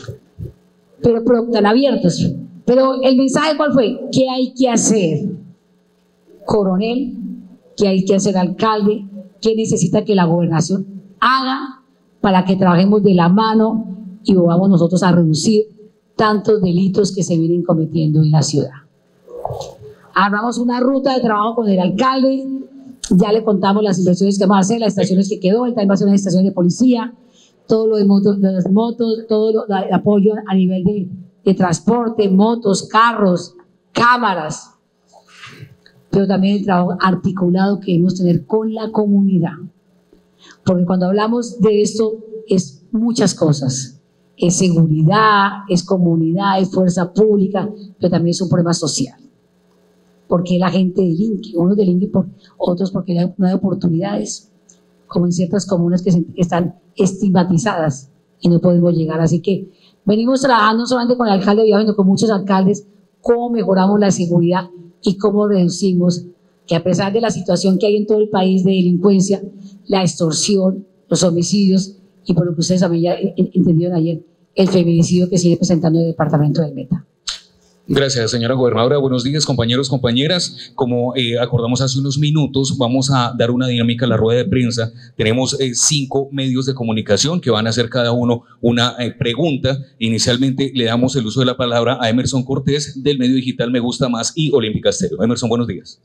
abiertos. Pero el mensaje, ¿cuál fue? ¿Qué hay que hacer, coronel? ¿Qué hay que hacer, alcalde? ¿Qué necesita que la gobernación haga para que trabajemos de la mano y vamos nosotros a reducir tantos delitos que se vienen cometiendo en la ciudad? Armamos una ruta de trabajo con el alcalde, ya le contamos las inversiones que vamos a hacer, las estaciones que quedó, él también va a hacer una estación de policía, todo lo de motos, todo el apoyo a nivel de transporte, motos, carros, cámaras, pero también el trabajo articulado que debemos tener con la comunidad. Porque cuando hablamos de esto es muchas cosas. Es seguridad, es comunidad, es fuerza pública, pero también es un problema social. Porque la gente delinque, unos delinquen por otros porque no hay oportunidades, como en ciertas comunas que están estigmatizadas y no podemos llegar. Así que venimos trabajando no solamente con el alcalde de Villavicencio, sino con muchos alcaldes, cómo mejoramos la seguridad y cómo reducimos que a pesar de la situación que hay en todo el país de delincuencia, la extorsión, los homicidios y por lo que ustedes también ya entendieron ayer, el feminicidio que sigue presentando el departamento del Meta. Gracias, señora gobernadora. Buenos días, compañeros, compañeras. Como acordamos hace unos minutos, vamos a dar una dinámica a la rueda de prensa. Tenemos 5 medios de comunicación que van a hacer cada uno una pregunta. Inicialmente le damos el uso de la palabra a Emerson Cortés del medio digital Me Gusta Más y Olímpica Estéreo. Emerson, buenos días.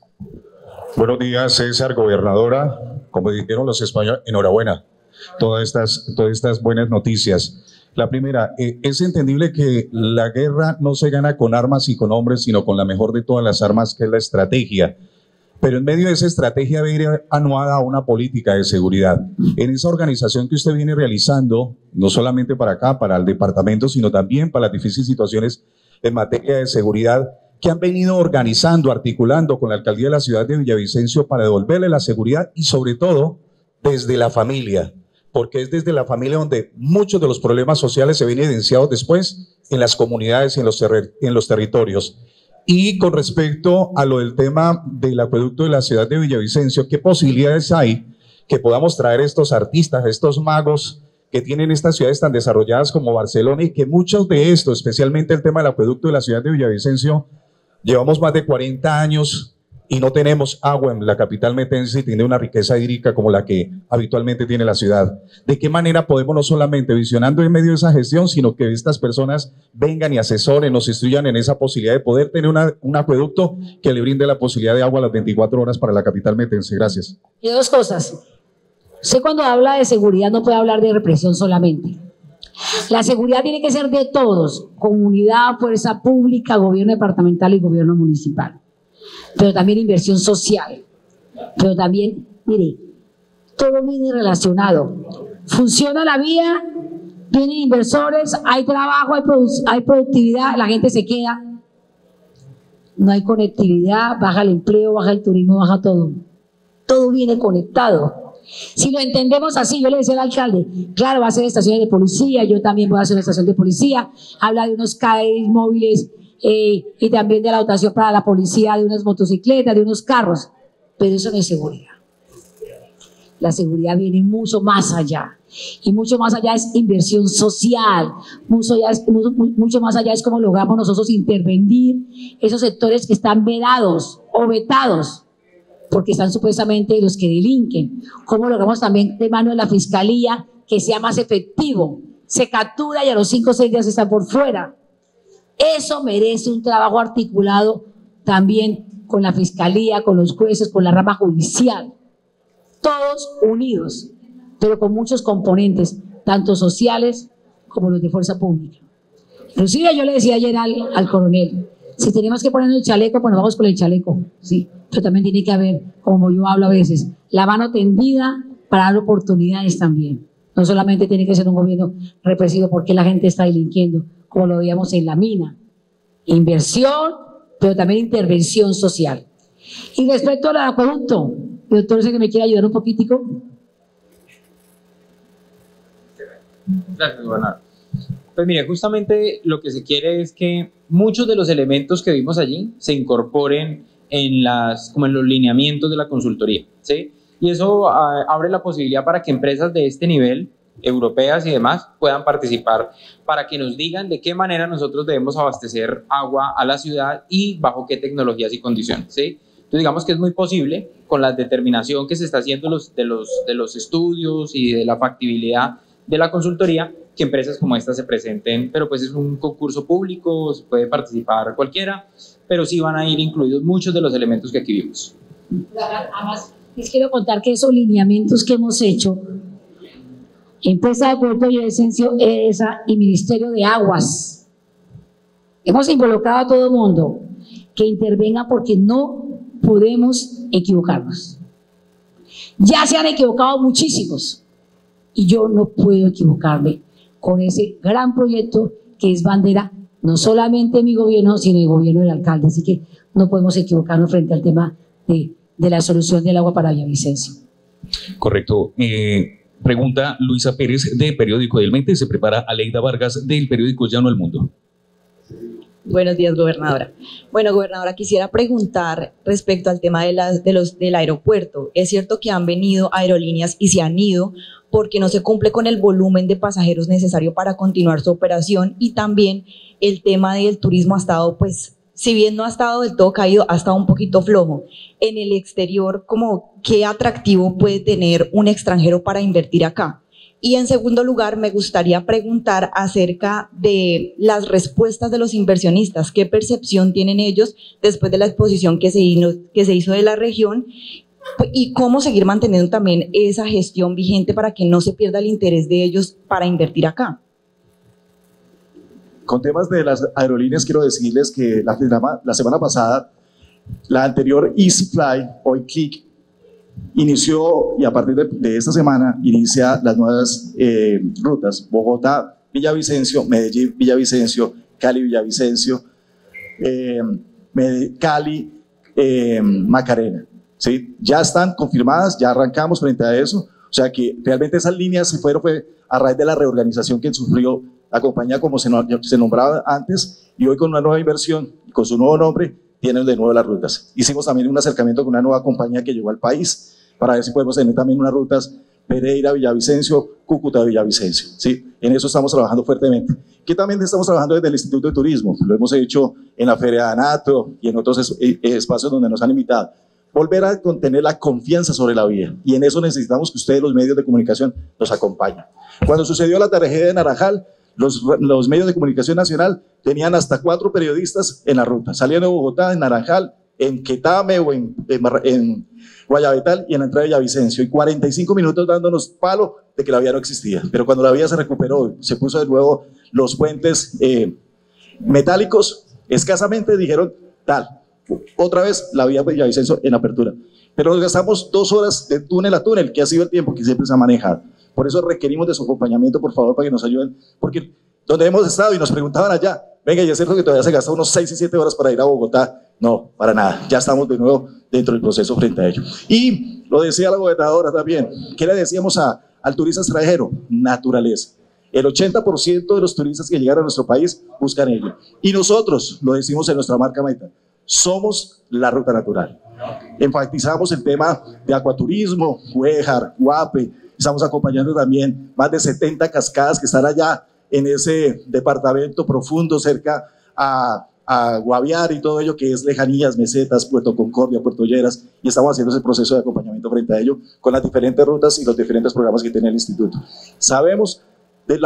Buenos días, César, gobernadora. Como dijeron los españoles, enhorabuena. Todas estas buenas noticias. La primera, es entendible que la guerra no se gana con armas y con hombres, sino con la mejor de todas las armas, que es la estrategia. Pero en medio de esa estrategia debe ir anuada a una política de seguridad. En esa organización que usted viene realizando, no solamente para acá, para el departamento, sino también para las difíciles situaciones en materia de seguridad, que han venido organizando, articulando con la alcaldía de la ciudad de Villavicencio para devolverle la seguridad y sobre todo desde la familia. Porque es desde la familia donde muchos de los problemas sociales se ven evidenciados después en las comunidades y en los territorios. Y con respecto a lo del tema del acueducto de la ciudad de Villavicencio, ¿qué posibilidades hay que podamos traer estos artistas, estos magos que tienen estas ciudades tan desarrolladas como Barcelona y que muchos de estos, especialmente el tema del acueducto de la ciudad de Villavicencio, llevamos más de 40 años y no tenemos agua en la capital metense y tiene una riqueza hídrica como la que habitualmente tiene la ciudad. ¿De qué manera podemos no solamente visionando en medio de esa gestión, sino que estas personas vengan y asesoren, nos instruyan en esa posibilidad de poder tener un acueducto que le brinde la posibilidad de agua a las 24 horas para la capital metense? Gracias. Y dos cosas. Usted cuando habla de seguridad no puede hablar de represión solamente. La seguridad tiene que ser de todos, comunidad, fuerza pública, gobierno departamental y gobierno municipal. Pero también inversión social, pero también, mire, todo viene relacionado. Funciona la vía, vienen inversores, hay trabajo, hay productividad, la gente se queda. No hay conectividad, baja el empleo, baja el turismo, baja todo. Todo viene conectado. Si lo entendemos así, yo le decía al alcalde, claro, va a hacer estaciones de policía, yo también voy a hacer una estación de policía, habla de unos CAEs móviles, y también de la dotación para la policía de unas motocicletas, de unos carros, pero eso no es seguridad. La seguridad viene mucho más allá, y mucho más allá es inversión social, mucho más allá es cómo logramos nosotros intervenir esos sectores que están vedados o vetados, porque están supuestamente los que delinquen, cómo logramos también de mano de la fiscalía que sea más efectivo, se captura y a los 5 o 6 días está por fuera. Eso merece un trabajo articulado también con la fiscalía, con los jueces, con la rama judicial. Todos unidos, pero con muchos componentes, tanto sociales como los de fuerza pública. Inclusive yo le decía ayer al coronel, si tenemos que ponernos el chaleco, pues nos vamos con el chaleco, sí. Pero también tiene que haber, como yo hablo a veces, la mano tendida para dar oportunidades también. No solamente tiene que ser un gobierno represivo porque la gente está delinquiendo, como lo veíamos en la mina. Inversión, pero también intervención social. Y respecto al acueducto, el doctor sé que me quiere ayudar un poquitico. Gracias, gobernador. Pues mire, justamente lo que se quiere es que muchos de los elementos que vimos allí se incorporen como en los lineamientos de la consultoría, ¿sí? Y eso abre la posibilidad para que empresas de este nivel, europeas y demás, puedan participar para que nos digan de qué manera nosotros debemos abastecer agua a la ciudad y bajo qué tecnologías y condiciones, ¿sí? Entonces digamos que es muy posible, con la determinación que se está haciendo de los estudios y de la factibilidad de la consultoría, que empresas como esta se presenten, pero pues es un concurso público, se puede participar cualquiera, pero sí van a ir incluidos muchos de los elementos que aquí vimos. Además, les quiero contar que esos lineamientos que hemos hecho, Empresa de Puerto Villavicencio, ESA y Ministerio de Aguas, hemos involucrado a todo el mundo que intervenga porque no podemos equivocarnos. Ya se han equivocado muchísimos y yo no puedo equivocarme con ese gran proyecto que es bandera no solamente de mi gobierno, sino del gobierno del alcalde. Así que no podemos equivocarnos frente al tema de la solución del agua para Villavicencio. Correcto. Pregunta Luisa Pérez de Periódico del Mente, se prepara Aleida Vargas del periódico Llano El Mundo. Buenos días, gobernadora. Bueno, gobernadora, quisiera preguntar respecto al tema del aeropuerto. Es cierto que han venido aerolíneas y se han ido porque no se cumple con el volumen de pasajeros necesario para continuar su operación, y también el tema del turismo ha estado, pues, si bien no ha estado del todo caído, ha estado un poquito flojo. En el exterior, como ¿qué atractivo puede tener un extranjero para invertir acá? Y en segundo lugar, me gustaría preguntar acerca de las respuestas de los inversionistas. ¿Qué percepción tienen ellos después de la exposición que se hizo de la región? Y cómo seguir manteniendo también esa gestión vigente para que no se pierda el interés de ellos para invertir acá. Con temas de las aerolíneas, quiero decirles que la semana pasada, la anterior EasyFly, hoy Click, inició, y a partir de esta semana inicia las nuevas rutas: Bogotá, Villavicencio, Medellín, Villavicencio, Cali, Villavicencio, Cali, Macarena. ¿Sí? Ya están confirmadas, ya arrancamos frente a eso. O sea que realmente esas líneas se fueron fue a raíz de la reorganización que sufrió la compañía, como se nombraba antes, y hoy con una nueva inversión, con su nuevo nombre, tienen de nuevo las rutas. Hicimos también un acercamiento con una nueva compañía que llegó al país para ver si podemos tener también unas rutas Pereira, Villavicencio, Cúcuta, Villavicencio. ¿Sí? en eso estamos trabajando fuertemente. Que también estamos trabajando desde el Instituto de Turismo, lo hemos hecho en la Feria de Anato y en otros espacios donde nos han invitado. Volver a tener la confianza sobre la vía, y en eso necesitamos que ustedes, los medios de comunicación, nos acompañen. Cuando sucedió la tragedia de Naranjal, los medios de comunicación nacional tenían hasta 4 periodistas en la ruta, salían de Bogotá, en Naranjal, en Quetame o en Guayabetal y en la entrada de Villavicencio, y 45 minutos dándonos palo de que la vía no existía. Pero cuando la vía se recuperó, se puso de nuevo los puentes metálicos, escasamente dijeron tal, otra vez la vía de Villavicencio en apertura. Pero nos gastamos 2 horas de túnel a túnel, que ha sido el tiempo que siempre se ha manejado. Por eso requerimos de su acompañamiento, por favor, para que nos ayuden, porque donde hemos estado y nos preguntaban allá, venga, y es cierto que todavía se gasta unos 6 y 7 horas para ir a Bogotá. No, para nada, ya estamos de nuevo dentro del proceso frente a ello. Y lo decía la gobernadora también, ¿qué le decíamos al turista extranjero? Naturaleza. El 80% de los turistas que llegan a nuestro país buscan ello. Y nosotros, lo decimos en nuestra marca Meta, somos la ruta natural. Enfatizamos el tema de acuaturismo, Huéjar, Guape, estamos acompañando también más de 70 cascadas que están allá en ese departamento profundo cerca a Guaviare y todo ello, que es Lejanías, Mesetas, Puerto Concordia, Puerto Lleras, y estamos haciendo ese proceso de acompañamiento frente a ello con las diferentes rutas y los diferentes programas que tiene el instituto. Sabemos de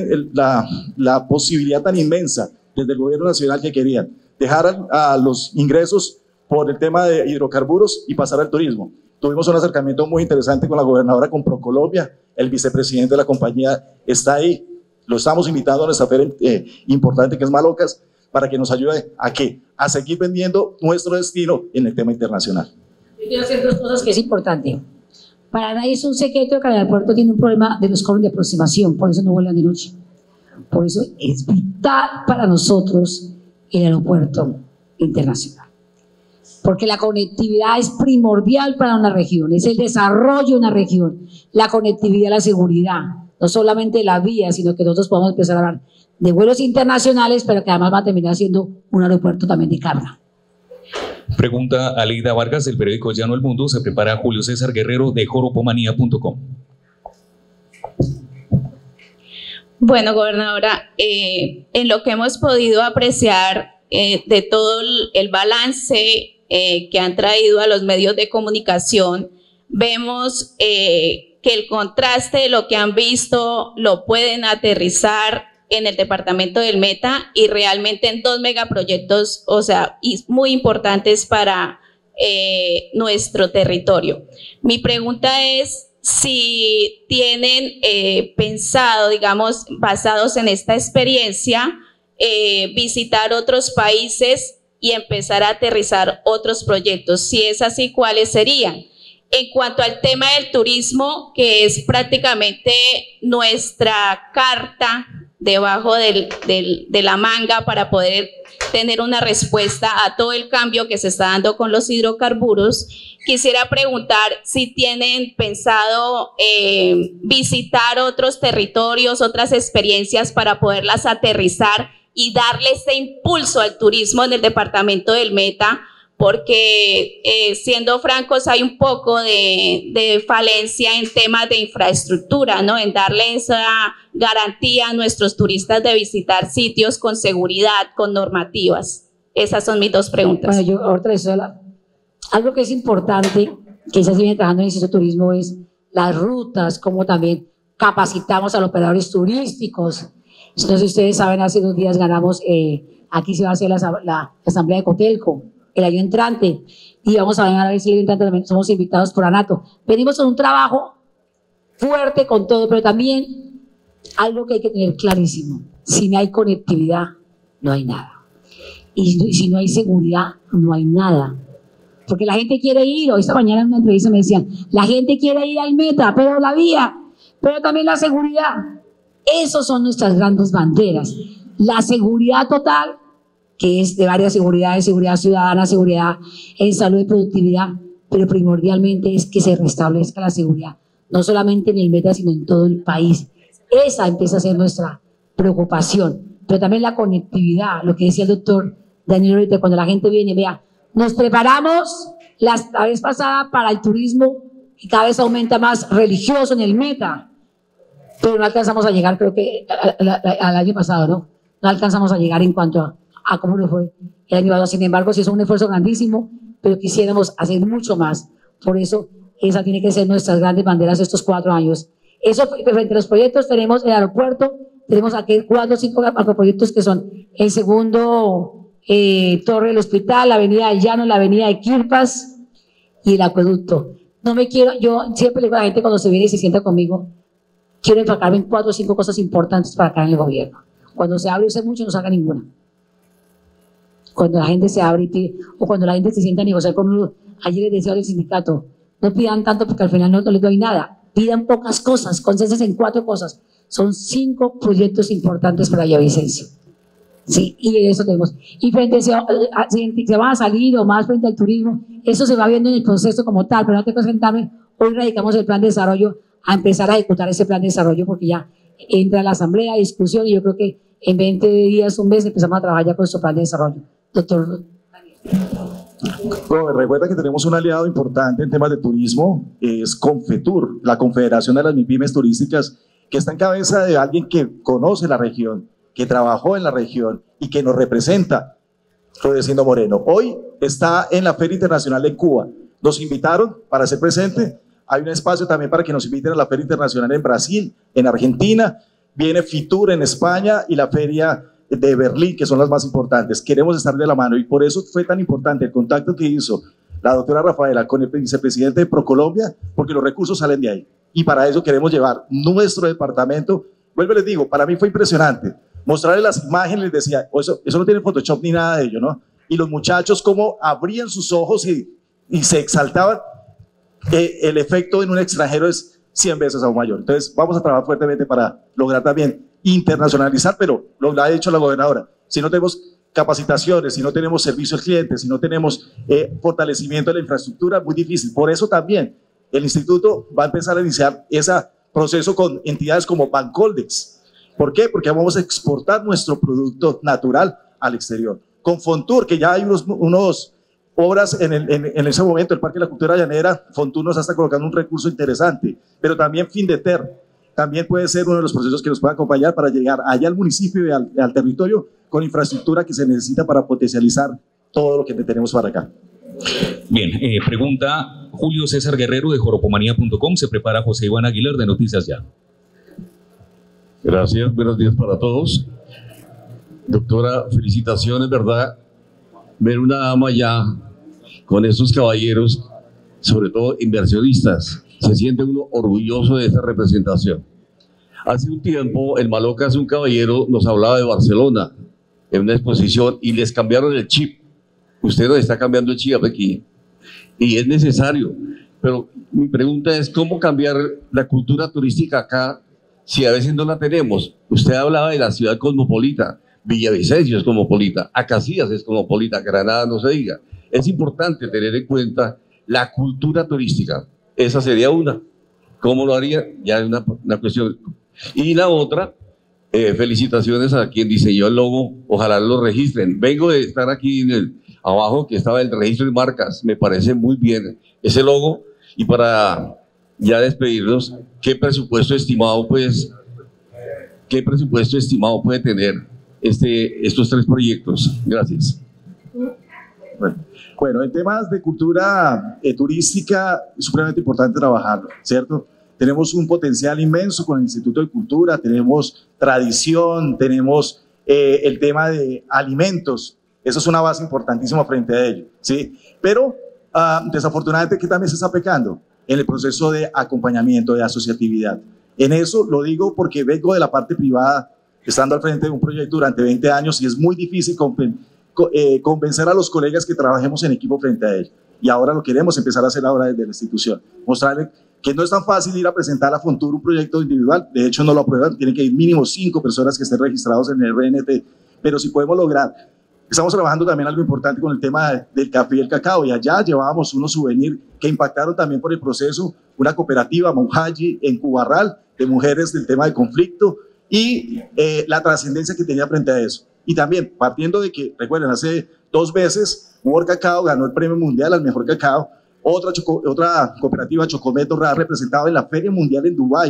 la posibilidad tan inmensa desde el gobierno nacional que querían dejar a los ingresos por el tema de hidrocarburos y pasar al turismo. Tuvimos un acercamiento muy interesante con la gobernadora, con ProColombia, el vicepresidente de la compañía está ahí, lo estamos invitando a nuestra feria importante que es Malocas, para que nos ayude a seguir vendiendo nuestro destino en el tema internacional. Yo quiero hacer 2 cosas que es importante. Para nadie es un secreto que el aeropuerto tiene un problema de los cobros de aproximación, por eso no vuelan de noche. Por eso es vital para nosotros el aeropuerto internacional. Porque la conectividad es primordial para una región, es el desarrollo de una región, la conectividad, la seguridad, no solamente la vía, sino que nosotros podamos empezar a hablar de vuelos internacionales, pero que además va a terminar siendo un aeropuerto también de carga. Pregunta Aleida Vargas del periódico Llano El Mundo, se prepara Julio César Guerrero de joropomanía.com. Bueno, gobernadora, en lo que hemos podido apreciar de todo el balance que han traído a los medios de comunicación, vemos que el contraste de lo que han visto lo pueden aterrizar en el departamento del Meta y realmente en 2 megaproyectos, o sea, muy importantes para nuestro territorio. Mi pregunta es si tienen pensado, digamos, basados en esta experiencia, visitar otros países y empezar a aterrizar otros proyectos. Si es así, ¿cuáles serían? En cuanto al tema del turismo, que es prácticamente nuestra carta debajo de la manga para poder tener una respuesta a todo el cambio que se está dando con los hidrocarburos, quisiera preguntar si tienen pensado visitar otros territorios, otras experiencias para poderlas aterrizar y darle ese impulso al turismo en el departamento del Meta, porque siendo francos hay un poco de falencia en temas de infraestructura, ¿no? En darle esa garantía a nuestros turistas de visitar sitios con seguridad, con normativas. Esas son mis 2 preguntas. Bueno, yo ahorita les doy algo que es importante, que ya se viene trabajando en el Instituto de Turismo, es las rutas, como también capacitamos a los operadores turísticos. Entonces, ustedes saben, hace 2 días ganamos, aquí se va a hacer la asamblea de Cotelco, el año entrante, y vamos a ver si el año entrante también somos invitados por Anato. Venimos con un trabajo fuerte con todo, pero también algo que hay que tener clarísimo: si no hay conectividad, no hay nada. Y si no hay seguridad, no hay nada. Porque la gente quiere ir, hoy esta mañana en una entrevista me decían, la gente quiere ir al Meta, pero la vía, pero también la seguridad. Esas son nuestras grandes banderas. La seguridad total, que es de varias seguridades, seguridad ciudadana, seguridad en salud y productividad, pero primordialmente es que se restablezca la seguridad, no solamente en el Meta, sino en todo el país. Esa empieza a ser nuestra preocupación, pero también la conectividad, lo que decía el doctor Daniel ahorita, cuando la gente viene, vea, nos preparamos la vez pasada para el turismo y cada vez aumenta más religioso en el Meta. pero no alcanzamos a llegar, creo que al año pasado, ¿no? No alcanzamos a llegar en cuanto a cómo nos fue el año pasado. Sin embargo, sí es un esfuerzo grandísimo, pero quisiéramos hacer mucho más. Por eso, esa tiene que ser nuestras grandes banderas estos 4 años. Eso, frente a los proyectos, tenemos el aeropuerto, tenemos aquí 4 o 5 macroproyectos que son el segundo torre del hospital, la avenida del Llano, la avenida de Quilpas y el acueducto. No me quiero, yo siempre le digo a la gente cuando se viene y se sienta conmigo, quiero enfocarme en 4 o 5 cosas importantes para acá en el gobierno. Cuando se abre usted mucho, no salga ninguna. Cuando la gente se abre y pide, o cuando la gente se sienta a negociar con uno, ayer les decía al sindicato, no pidan tanto porque al final no les doy nada, pidan pocas cosas, concéntrense en 4 cosas. Son 5 proyectos importantes para Villavicencio. Sí, y eso tenemos. Y frente se va a salir o más frente al turismo, eso se va viendo en el proceso como tal, pero no te presentarme, hoy radicamos el plan de desarrollo a empezar a ejecutar ese plan de desarrollo porque ya entra la asamblea, discusión y yo creo que en 20 días, un mes empezamos a trabajar ya con nuestro plan de desarrollo. Doctor. Bueno, recuerda que tenemos un aliado importante en temas de turismo, es Confetur, la Confederación de las MIPYMES Turísticas, que está en cabeza de alguien que conoce la región, que trabajó en la región y que nos representa, Rudecindo Moreno. Hoy está en la Feria Internacional de Cuba. Nos invitaron para ser presente. Hay un espacio también para que nos inviten a la Feria Internacional en Brasil, en Argentina. Viene Fitur en España y la Feria de Berlín, que son las más importantes. Queremos estar de la mano y por eso fue tan importante el contacto que hizo la doctora Rafaela con el vicepresidente de ProColombia, porque los recursos salen de ahí. Y para eso queremos llevar nuestro departamento. Vuelvo y les digo, para mí fue impresionante. Mostrarles las imágenes, les decía, eso no tiene Photoshop ni nada de ello, ¿no? Y los muchachos cómo abrían sus ojos y se exaltaban. El efecto en un extranjero es 100 veces aún mayor. Entonces vamos a trabajar fuertemente para lograr también internacionalizar, pero lo ha hecho la gobernadora. Si no tenemos capacitaciones, si no tenemos servicio al cliente, si no tenemos fortalecimiento de la infraestructura, muy difícil. Por eso también el instituto va a empezar a iniciar ese proceso con entidades como Bancoldex. ¿Por qué? Porque vamos a exportar nuestro producto natural al exterior. Con Fontur, que ya hay unos obras en ese momento, el Parque de la Cultura Llanera, Fontur nos está colocando un recurso interesante, pero también Findeter, también puede ser uno de los procesos que nos pueda acompañar para llegar allá al municipio y al territorio con infraestructura que se necesita para potencializar todo lo que tenemos para acá. Bien, pregunta Julio César Guerrero de joropomanía.com, se prepara José Iván Aguilar de Noticias Ya. Gracias, buenos días para todos. Doctora, felicitaciones, ¿verdad? Ver una dama ya con estos caballeros, sobre todo inversionistas, se siente uno orgulloso de esta representación. Hace un tiempo, el Malocas, un caballero, nos hablaba de Barcelona en una exposición y les cambiaron el chip. Usted nos está cambiando el chip aquí y es necesario, pero mi pregunta es ¿cómo cambiar la cultura turística acá si a veces no la tenemos? Usted hablaba de la ciudad cosmopolita, Villavicencio es cosmopolita, Acacías es cosmopolita, Granada no se diga. Es importante tener en cuenta la cultura turística. Esa sería una. ¿Cómo lo haría? Ya es una cuestión. Y la otra, felicitaciones a quien diseñó el logo, ojalá lo registren. Vengo de estar aquí abajo, que estaba el registro de marcas, me parece muy bien ese logo. Y para ya despedirnos, ¿qué presupuesto estimado puede tener estos 3 proyectos? Gracias. Bueno, en temas de cultura turística es supremamente importante trabajarlo, ¿cierto? Tenemos un potencial inmenso con el Instituto de Cultura, tenemos tradición, tenemos el tema de alimentos, eso es una base importantísima frente a ello, ¿sí? Pero desafortunadamente, ¿qué también se está pecando? En el proceso de acompañamiento, de asociatividad. En eso lo digo porque vengo de la parte privada, estando al frente de un proyecto durante 20 años y es muy difícil convencer a los colegas que trabajemos en equipo frente a él. Y ahora lo queremos empezar a hacer ahora desde la institución. Mostrarle que no es tan fácil ir a presentar a Fontur un proyecto individual. De hecho, no lo aprueban. Tienen que ir mínimo 5 personas que estén registrados en el RNT. Pero si podemos lograr. Estamos trabajando también algo importante con el tema del café y el cacao. Y allá llevábamos unos souvenirs que impactaron también por el proceso. Una cooperativa, Monjaji, en Cubarral, de mujeres del tema de conflicto. Y la trascendencia que tenía frente a eso. Y también, partiendo de que, recuerden, hace 2 veces, World Cacao ganó el premio mundial al mejor cacao. Otra cooperativa, Chocomet Dorada, representada en la Feria Mundial en Dubái,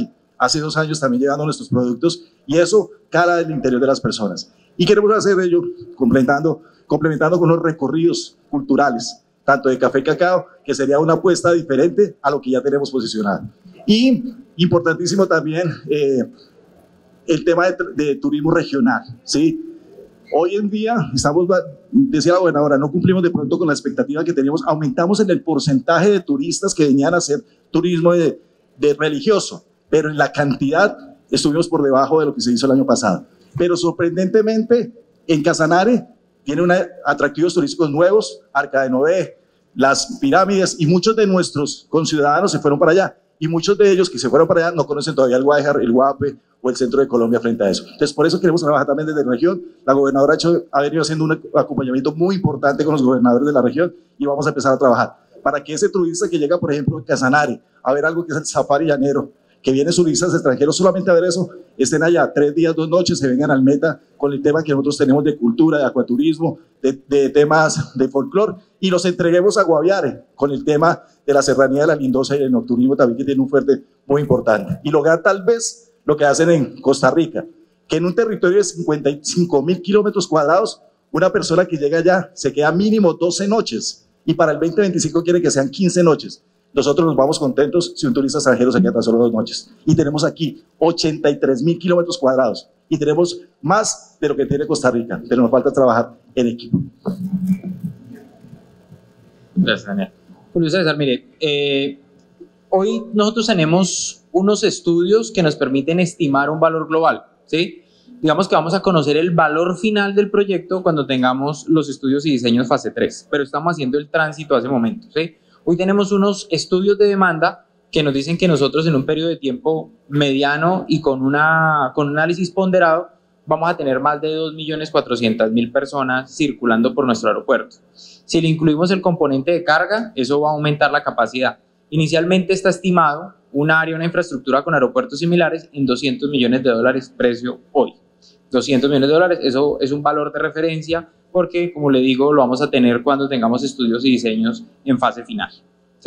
hace 2 años también llevando nuestros productos, y eso cala del interior de las personas. Y queremos hacer ello complementando con unos recorridos culturales, tanto de café y cacao, que sería una apuesta diferente a lo que ya tenemos posicionado. Y importantísimo también el tema de turismo regional, ¿sí? Hoy en día estamos, decía la gobernadora, no cumplimos de pronto con la expectativa que teníamos, aumentamos en el porcentaje de turistas que venían a hacer turismo de religioso, pero en la cantidad estuvimos por debajo de lo que se hizo el año pasado. Pero sorprendentemente, en Casanare tiene atractivos turísticos nuevos, Arca de Noé, las pirámides, y muchos de nuestros conciudadanos se fueron para allá, y muchos de ellos que se fueron para allá no conocen todavía el Guayjar, el Guape o el centro de Colombia frente a eso. Entonces, por eso queremos trabajar también desde la región. La gobernadora ha venido haciendo un acompañamiento muy importante con los gobernadores de la región, y vamos a empezar a trabajar para que ese turista que llega, por ejemplo, a Casanare, a ver algo que es el safari llanero, que vienen turistas extranjeros solamente a ver eso, estén allá 3 días, 2 noches, se vengan al Meta con el tema que nosotros tenemos de cultura, de acuaturismo, de temas de folclore, y los entreguemos a Guaviare con el tema de la serranía de la Lindosa y el nocturismo también, que tiene un fuerte muy importante. Y lograr tal vez lo que hacen en Costa Rica, que en un territorio de 55.000 kilómetros cuadrados, una persona que llega allá se queda mínimo 12 noches, y para el 2025 quiere que sean 15 noches. Nosotros nos vamos contentos si un turista extranjero se queda tan solo 2 noches. Y tenemos aquí 83.000 kilómetros cuadrados, y tenemos más de lo que tiene Costa Rica, pero nos falta trabajar en equipo. Gracias, Daniel. Julio César, mire, hoy nosotros tenemos unos estudios que nos permiten estimar un valor global, ¿sí? Digamos que vamos a conocer el valor final del proyecto cuando tengamos los estudios y diseños fase 3, pero estamos haciendo el tránsito a ese momento, ¿sí? Hoy tenemos unos estudios de demanda que nos dicen que nosotros en un periodo de tiempo mediano y con un análisis ponderado vamos a tener más de 2.400.000 personas circulando por nuestro aeropuerto. Si le incluimos el componente de carga, eso va a aumentar la capacidad. Inicialmente está estimado un área, una infraestructura con aeropuertos similares en $200 millones precio hoy. $200 millones, eso es un valor de referencia porque, como le digo, lo vamos a tener cuando tengamos estudios y diseños en fase final, ¿sí?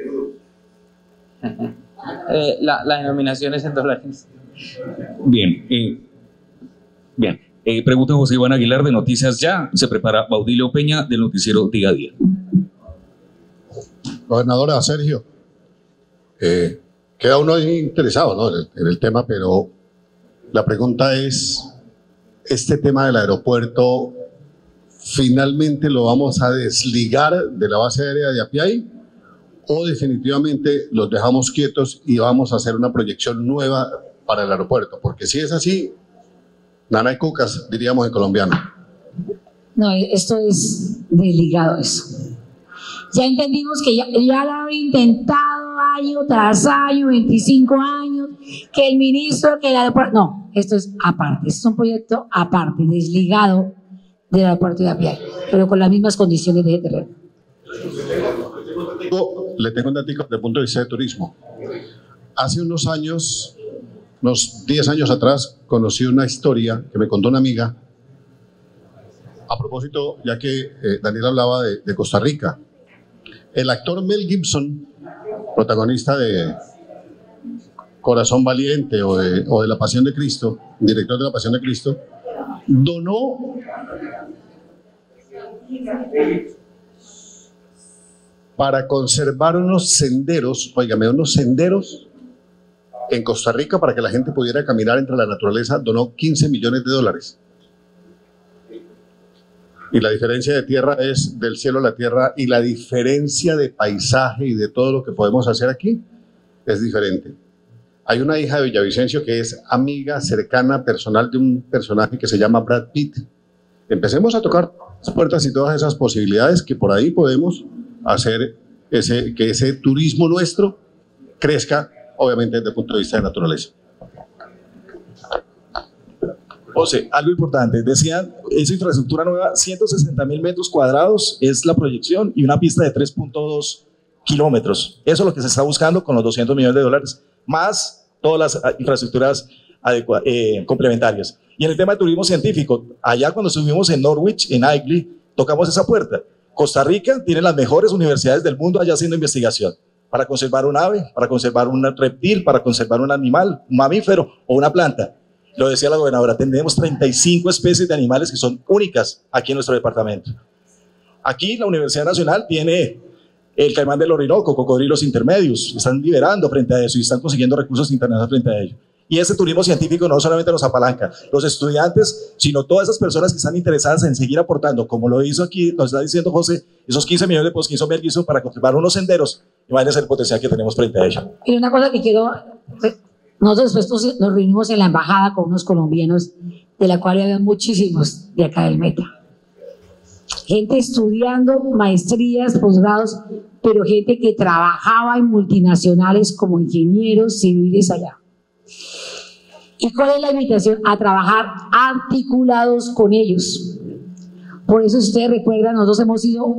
La denominación es en dólares. Bien, bien. Pregunta José Iván Aguilar de Noticias Ya. Se prepara Baudilio Peña del noticiero Día a Día. Gobernadora, Sergio, queda uno interesado, ¿no?, en el tema, pero la pregunta es, ¿este tema del aeropuerto finalmente lo vamos a desligar de la base aérea de Apiay o definitivamente los dejamos quietos y vamos a hacer una proyección nueva para el aeropuerto? Porque si es así, nanay cucas, diríamos en colombiano. No, esto es desligado eso. Ya entendimos que ya lo han intentado año tras año, 25 años, que el ministro, que el aeropuerto... No, esto es aparte, esto es un proyecto aparte, desligado del aeropuerto de Apiay, pero con las mismas condiciones de terreno. Le tengo un dato desde el punto de vista de turismo. Hace unos años, unos 10 años atrás, conocí una historia que me contó una amiga, a propósito, ya que Daniel hablaba de Costa Rica. El actor Mel Gibson, protagonista de Corazón Valiente o de La Pasión de Cristo, director de La Pasión de Cristo, donó para conservar unos senderos, óigame, unos senderos en Costa Rica para que la gente pudiera caminar entre la naturaleza, donó $15 millones. Y la diferencia de tierra es del cielo a la tierra, y la diferencia de paisaje y de todo lo que podemos hacer aquí es diferente. Hay una hija de Villavicencio que es amiga cercana, personal de un personaje que se llama Brad Pitt. Empecemos a tocar las puertas y todas esas posibilidades que por ahí podemos hacer que ese turismo nuestro crezca, obviamente desde el punto de vista de naturaleza. José, algo importante, decían, esa infraestructura nueva, 160.000 metros cuadrados es la proyección, y una pista de 3.2 kilómetros. Eso es lo que se está buscando con los $200 millones, más todas las infraestructuras complementarias. Y en el tema de turismo científico, allá cuando estuvimos en Norwich, en Aigley, tocamos esa puerta. Costa Rica tiene las mejores universidades del mundo allá haciendo investigación. para conservar un ave, para conservar un reptil, para conservar un animal, un mamífero o una planta. Lo decía la gobernadora, tenemos 35 especies de animales que son únicas aquí en nuestro departamento. Aquí la Universidad Nacional tiene el caimán del Orinoco, cocodrilos intermedios, están liberando frente a eso y están consiguiendo recursos internacionales frente a ello. Y ese turismo científico no solamente nos apalanca los estudiantes, sino todas esas personas que están interesadas en seguir aportando, como lo hizo aquí, nos está diciendo José, esos 15 millones de pesos que hizo Melguizo para conservar unos senderos, imagínense el potencial que tenemos frente a ello. Y una cosa que quiero, nosotros después nos reunimos en la embajada con unos colombianos, de la cual había muchísimos de acá del Meta. Gente estudiando maestrías, posgrados, pero gente que trabajaba en multinacionales como ingenieros civiles allá. ¿Y cuál es la invitación? A trabajar articulados con ellos. Por eso, si ustedes recuerdan, nosotros hemos ido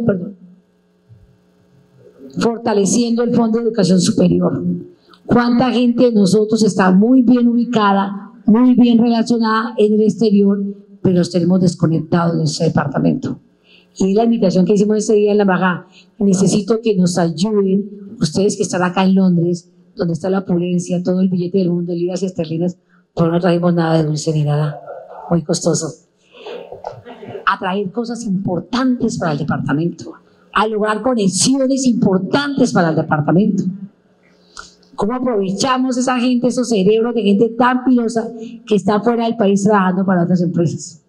fortaleciendo el Fondo de Educación Superior. ¿Cuánta gente de nosotros está muy bien ubicada, muy bien relacionada en el exterior, pero los tenemos desconectados de ese departamento? Y la invitación que hicimos ese día en la embajada, necesito que nos ayuden, ustedes que están acá en Londres, donde está la opulencia, todo el billete del mundo, libras y esterlinas, pero no trajimos nada de dulce ni nada, muy costoso. A traer cosas importantes para el departamento, a lograr conexiones importantes para el departamento. ¿Cómo aprovechamos esa gente, esos cerebros de gente tan pilosa que está fuera del país trabajando para otras empresas?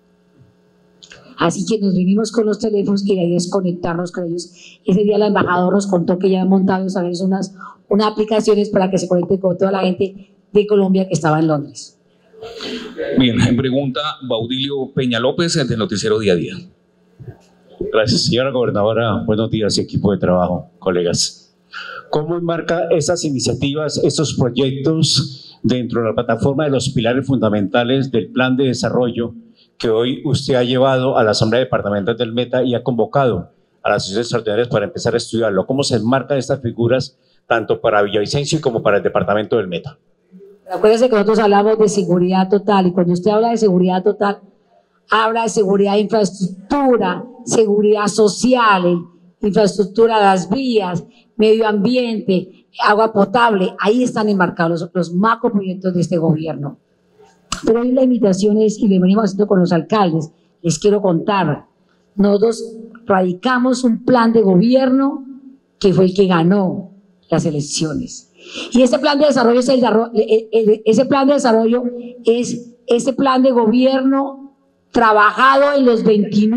Así que nos vinimos con los teléfonos y la idea es conectarnos con ellos. Ese día la embajadora nos contó que ya han montado unas aplicaciones para que se conecten con toda la gente de Colombia que estaba en Londres. Bien, pregunta Baudilio Peña López del noticiero Día a Día. Gracias, señora gobernadora. Buenos días, equipo de trabajo, colegas. ¿Cómo enmarca esas iniciativas, estos proyectos dentro de la plataforma de los pilares fundamentales del plan de desarrollo que hoy usted ha llevado a la Asamblea Departamental del Meta y ha convocado a las asociaciones extraordinarias para empezar a estudiarlo? ¿Cómo se enmarcan estas figuras tanto para Villavicencio como para el Departamento del Meta? Acuérdense que nosotros hablamos de seguridad total y cuando usted habla de seguridad total, habla de seguridad de infraestructura, seguridad social, infraestructura de las vías, medio ambiente, agua potable. Ahí están enmarcados los macroproyectos de este gobierno. Pero hoy la invitación es, y lo venimos haciendo con los alcaldes, les quiero contar, nosotros radicamos un plan de gobierno que fue el que ganó las elecciones. Y ese plan de desarrollo es ese plan de desarrollo es ese plan de gobierno trabajado en los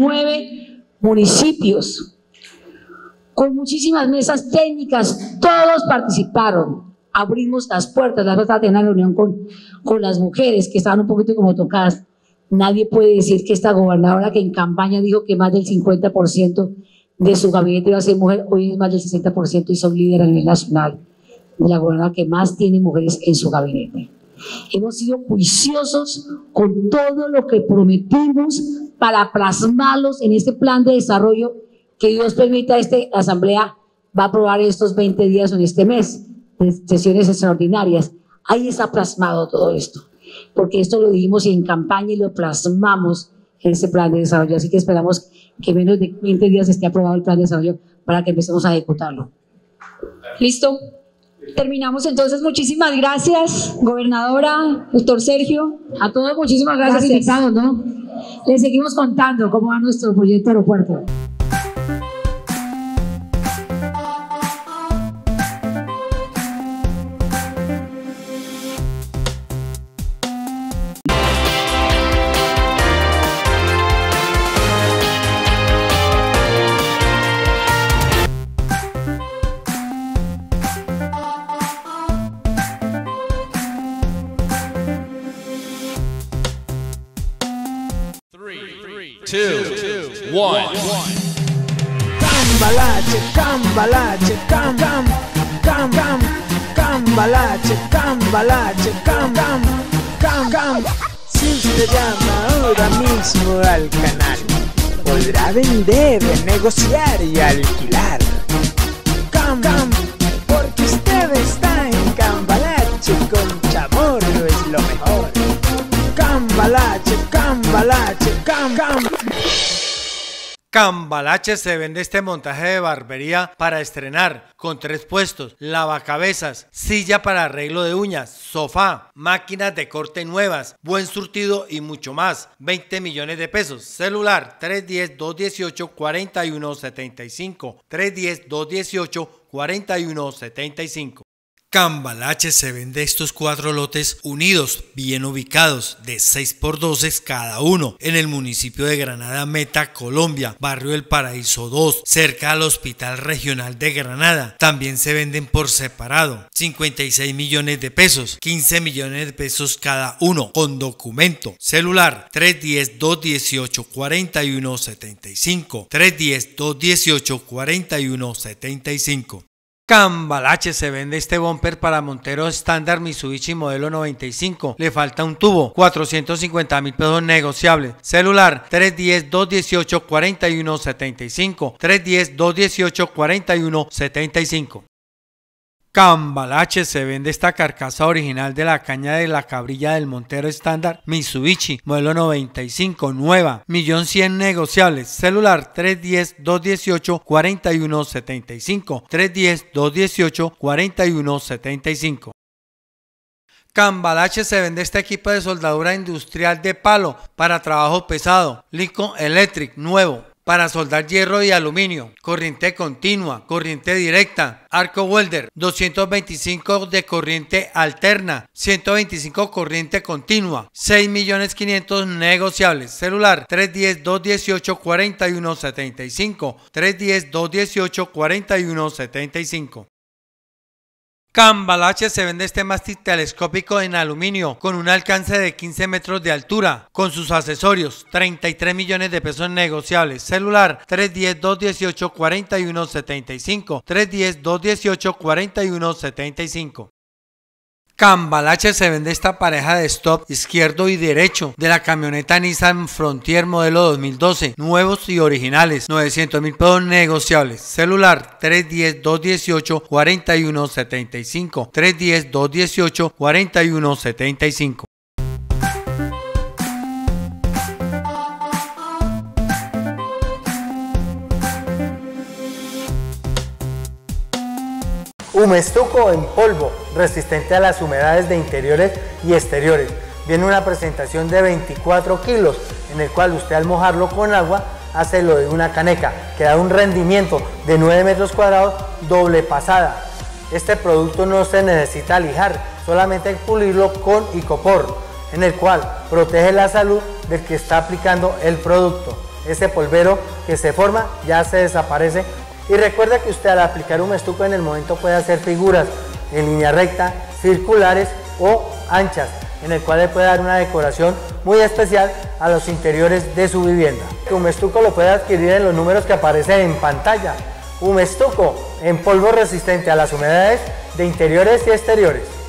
29 municipios, con muchísimas mesas técnicas, todos participaron. Abrimos las puertas, la verdad, tener una reunión con las mujeres que estaban un poquito como tocadas. Nadie puede decir que esta gobernadora que en campaña dijo que más del 50% de su gabinete iba a ser mujer, hoy es más del 60% y son líderes a nivel nacional, de la gobernadora que más tiene mujeres en su gabinete. Hemos sido juiciosos con todo lo que prometimos para plasmarlos en este plan de desarrollo que Dios permita, la asamblea va a aprobar estos 20 días o en este mes, de sesiones extraordinarias. Ahí está plasmado todo esto, porque esto lo dijimos en campaña y lo plasmamos en ese plan de desarrollo. Así que esperamos que en menos de 20 días esté aprobado el plan de desarrollo para que empecemos a ejecutarlo. Listo. Terminamos entonces. Muchísimas gracias, gobernadora, doctor Sergio. A todos muchísimas gracias. Invitados, ¿no? Les seguimos contando cómo va nuestro proyecto aeropuerto. Cambalache, cambalache, cambalache, cambalache, cam. Si usted llama ahora mismo al canal, podrá vender, negociar y alquilar. Cam, porque usted está en Cambalache, con Chamorro es lo mejor. Cambalache, cambalache, cam. Cambalache se vende este montaje de barbería para estrenar, con 3 puestos, lavacabezas, silla para arreglo de uñas, sofá, máquinas de corte nuevas, buen surtido y mucho más. 20 millones de pesos. Celular 310-218-4175. 310-218-4175. Cambalache se vende estos 4 lotes unidos, bien ubicados, de 6x12 cada uno, en el municipio de Granada Meta, Colombia, barrio El Paraíso 2, cerca al Hospital Regional de Granada. También se venden por separado, 56 millones de pesos, 15 millones de pesos cada uno, con documento. Celular 310-218-4175, 310-218-4175. Cambalache se vende este bumper para Montero estándar Mitsubishi modelo 95. Le falta un tubo, 450.000 pesos negociables. Celular 310-218-4175. 310-218-4175. Cambalache se vende esta carcasa original de la caña de la cabrilla del Montero estándar Mitsubishi modelo 95 nueva, 1.100.000 negociables. Celular 310-218-4175. 310-218-4175. Cambalache se vende este equipo de soldadura industrial de palo para trabajo pesado, Lincoln Electric nuevo, para soldar hierro y aluminio, corriente continua, corriente directa, arco welder, 225 de corriente alterna, 125 corriente continua, 6.500.000 negociables. Celular 310-218-4175, 310-218-4175. Cambalache se vende este mástil telescópico en aluminio con un alcance de 15 metros de altura, con sus accesorios, 33 millones de pesos negociables. Celular 310-218-4175, 310-218-4175. Cambalache se vende esta pareja de stop izquierdo y derecho de la camioneta Nissan Frontier modelo 2012, nuevos y originales, 900.000 pesos negociables. Celular 310-218-4175, 310-218-4175. Humestuco en polvo, resistente a las humedades de interiores y exteriores. Viene una presentación de 24 kilos, en el cual usted al mojarlo con agua hace lo de una caneca, que da un rendimiento de 9 metros cuadrados doble pasada. Este producto no se necesita lijar, solamente pulirlo con icopor, en el cual protege la salud del que está aplicando el producto. Ese polvero que se forma ya se desaparece. Y recuerda que usted al aplicar Humestuco en el momento puede hacer figuras en línea recta, circulares o anchas, en el cual le puede dar una decoración muy especial a los interiores de su vivienda. Humestuco lo puede adquirir en los números que aparecen en pantalla. Humestuco en polvo resistente a las humedades de interiores y exteriores.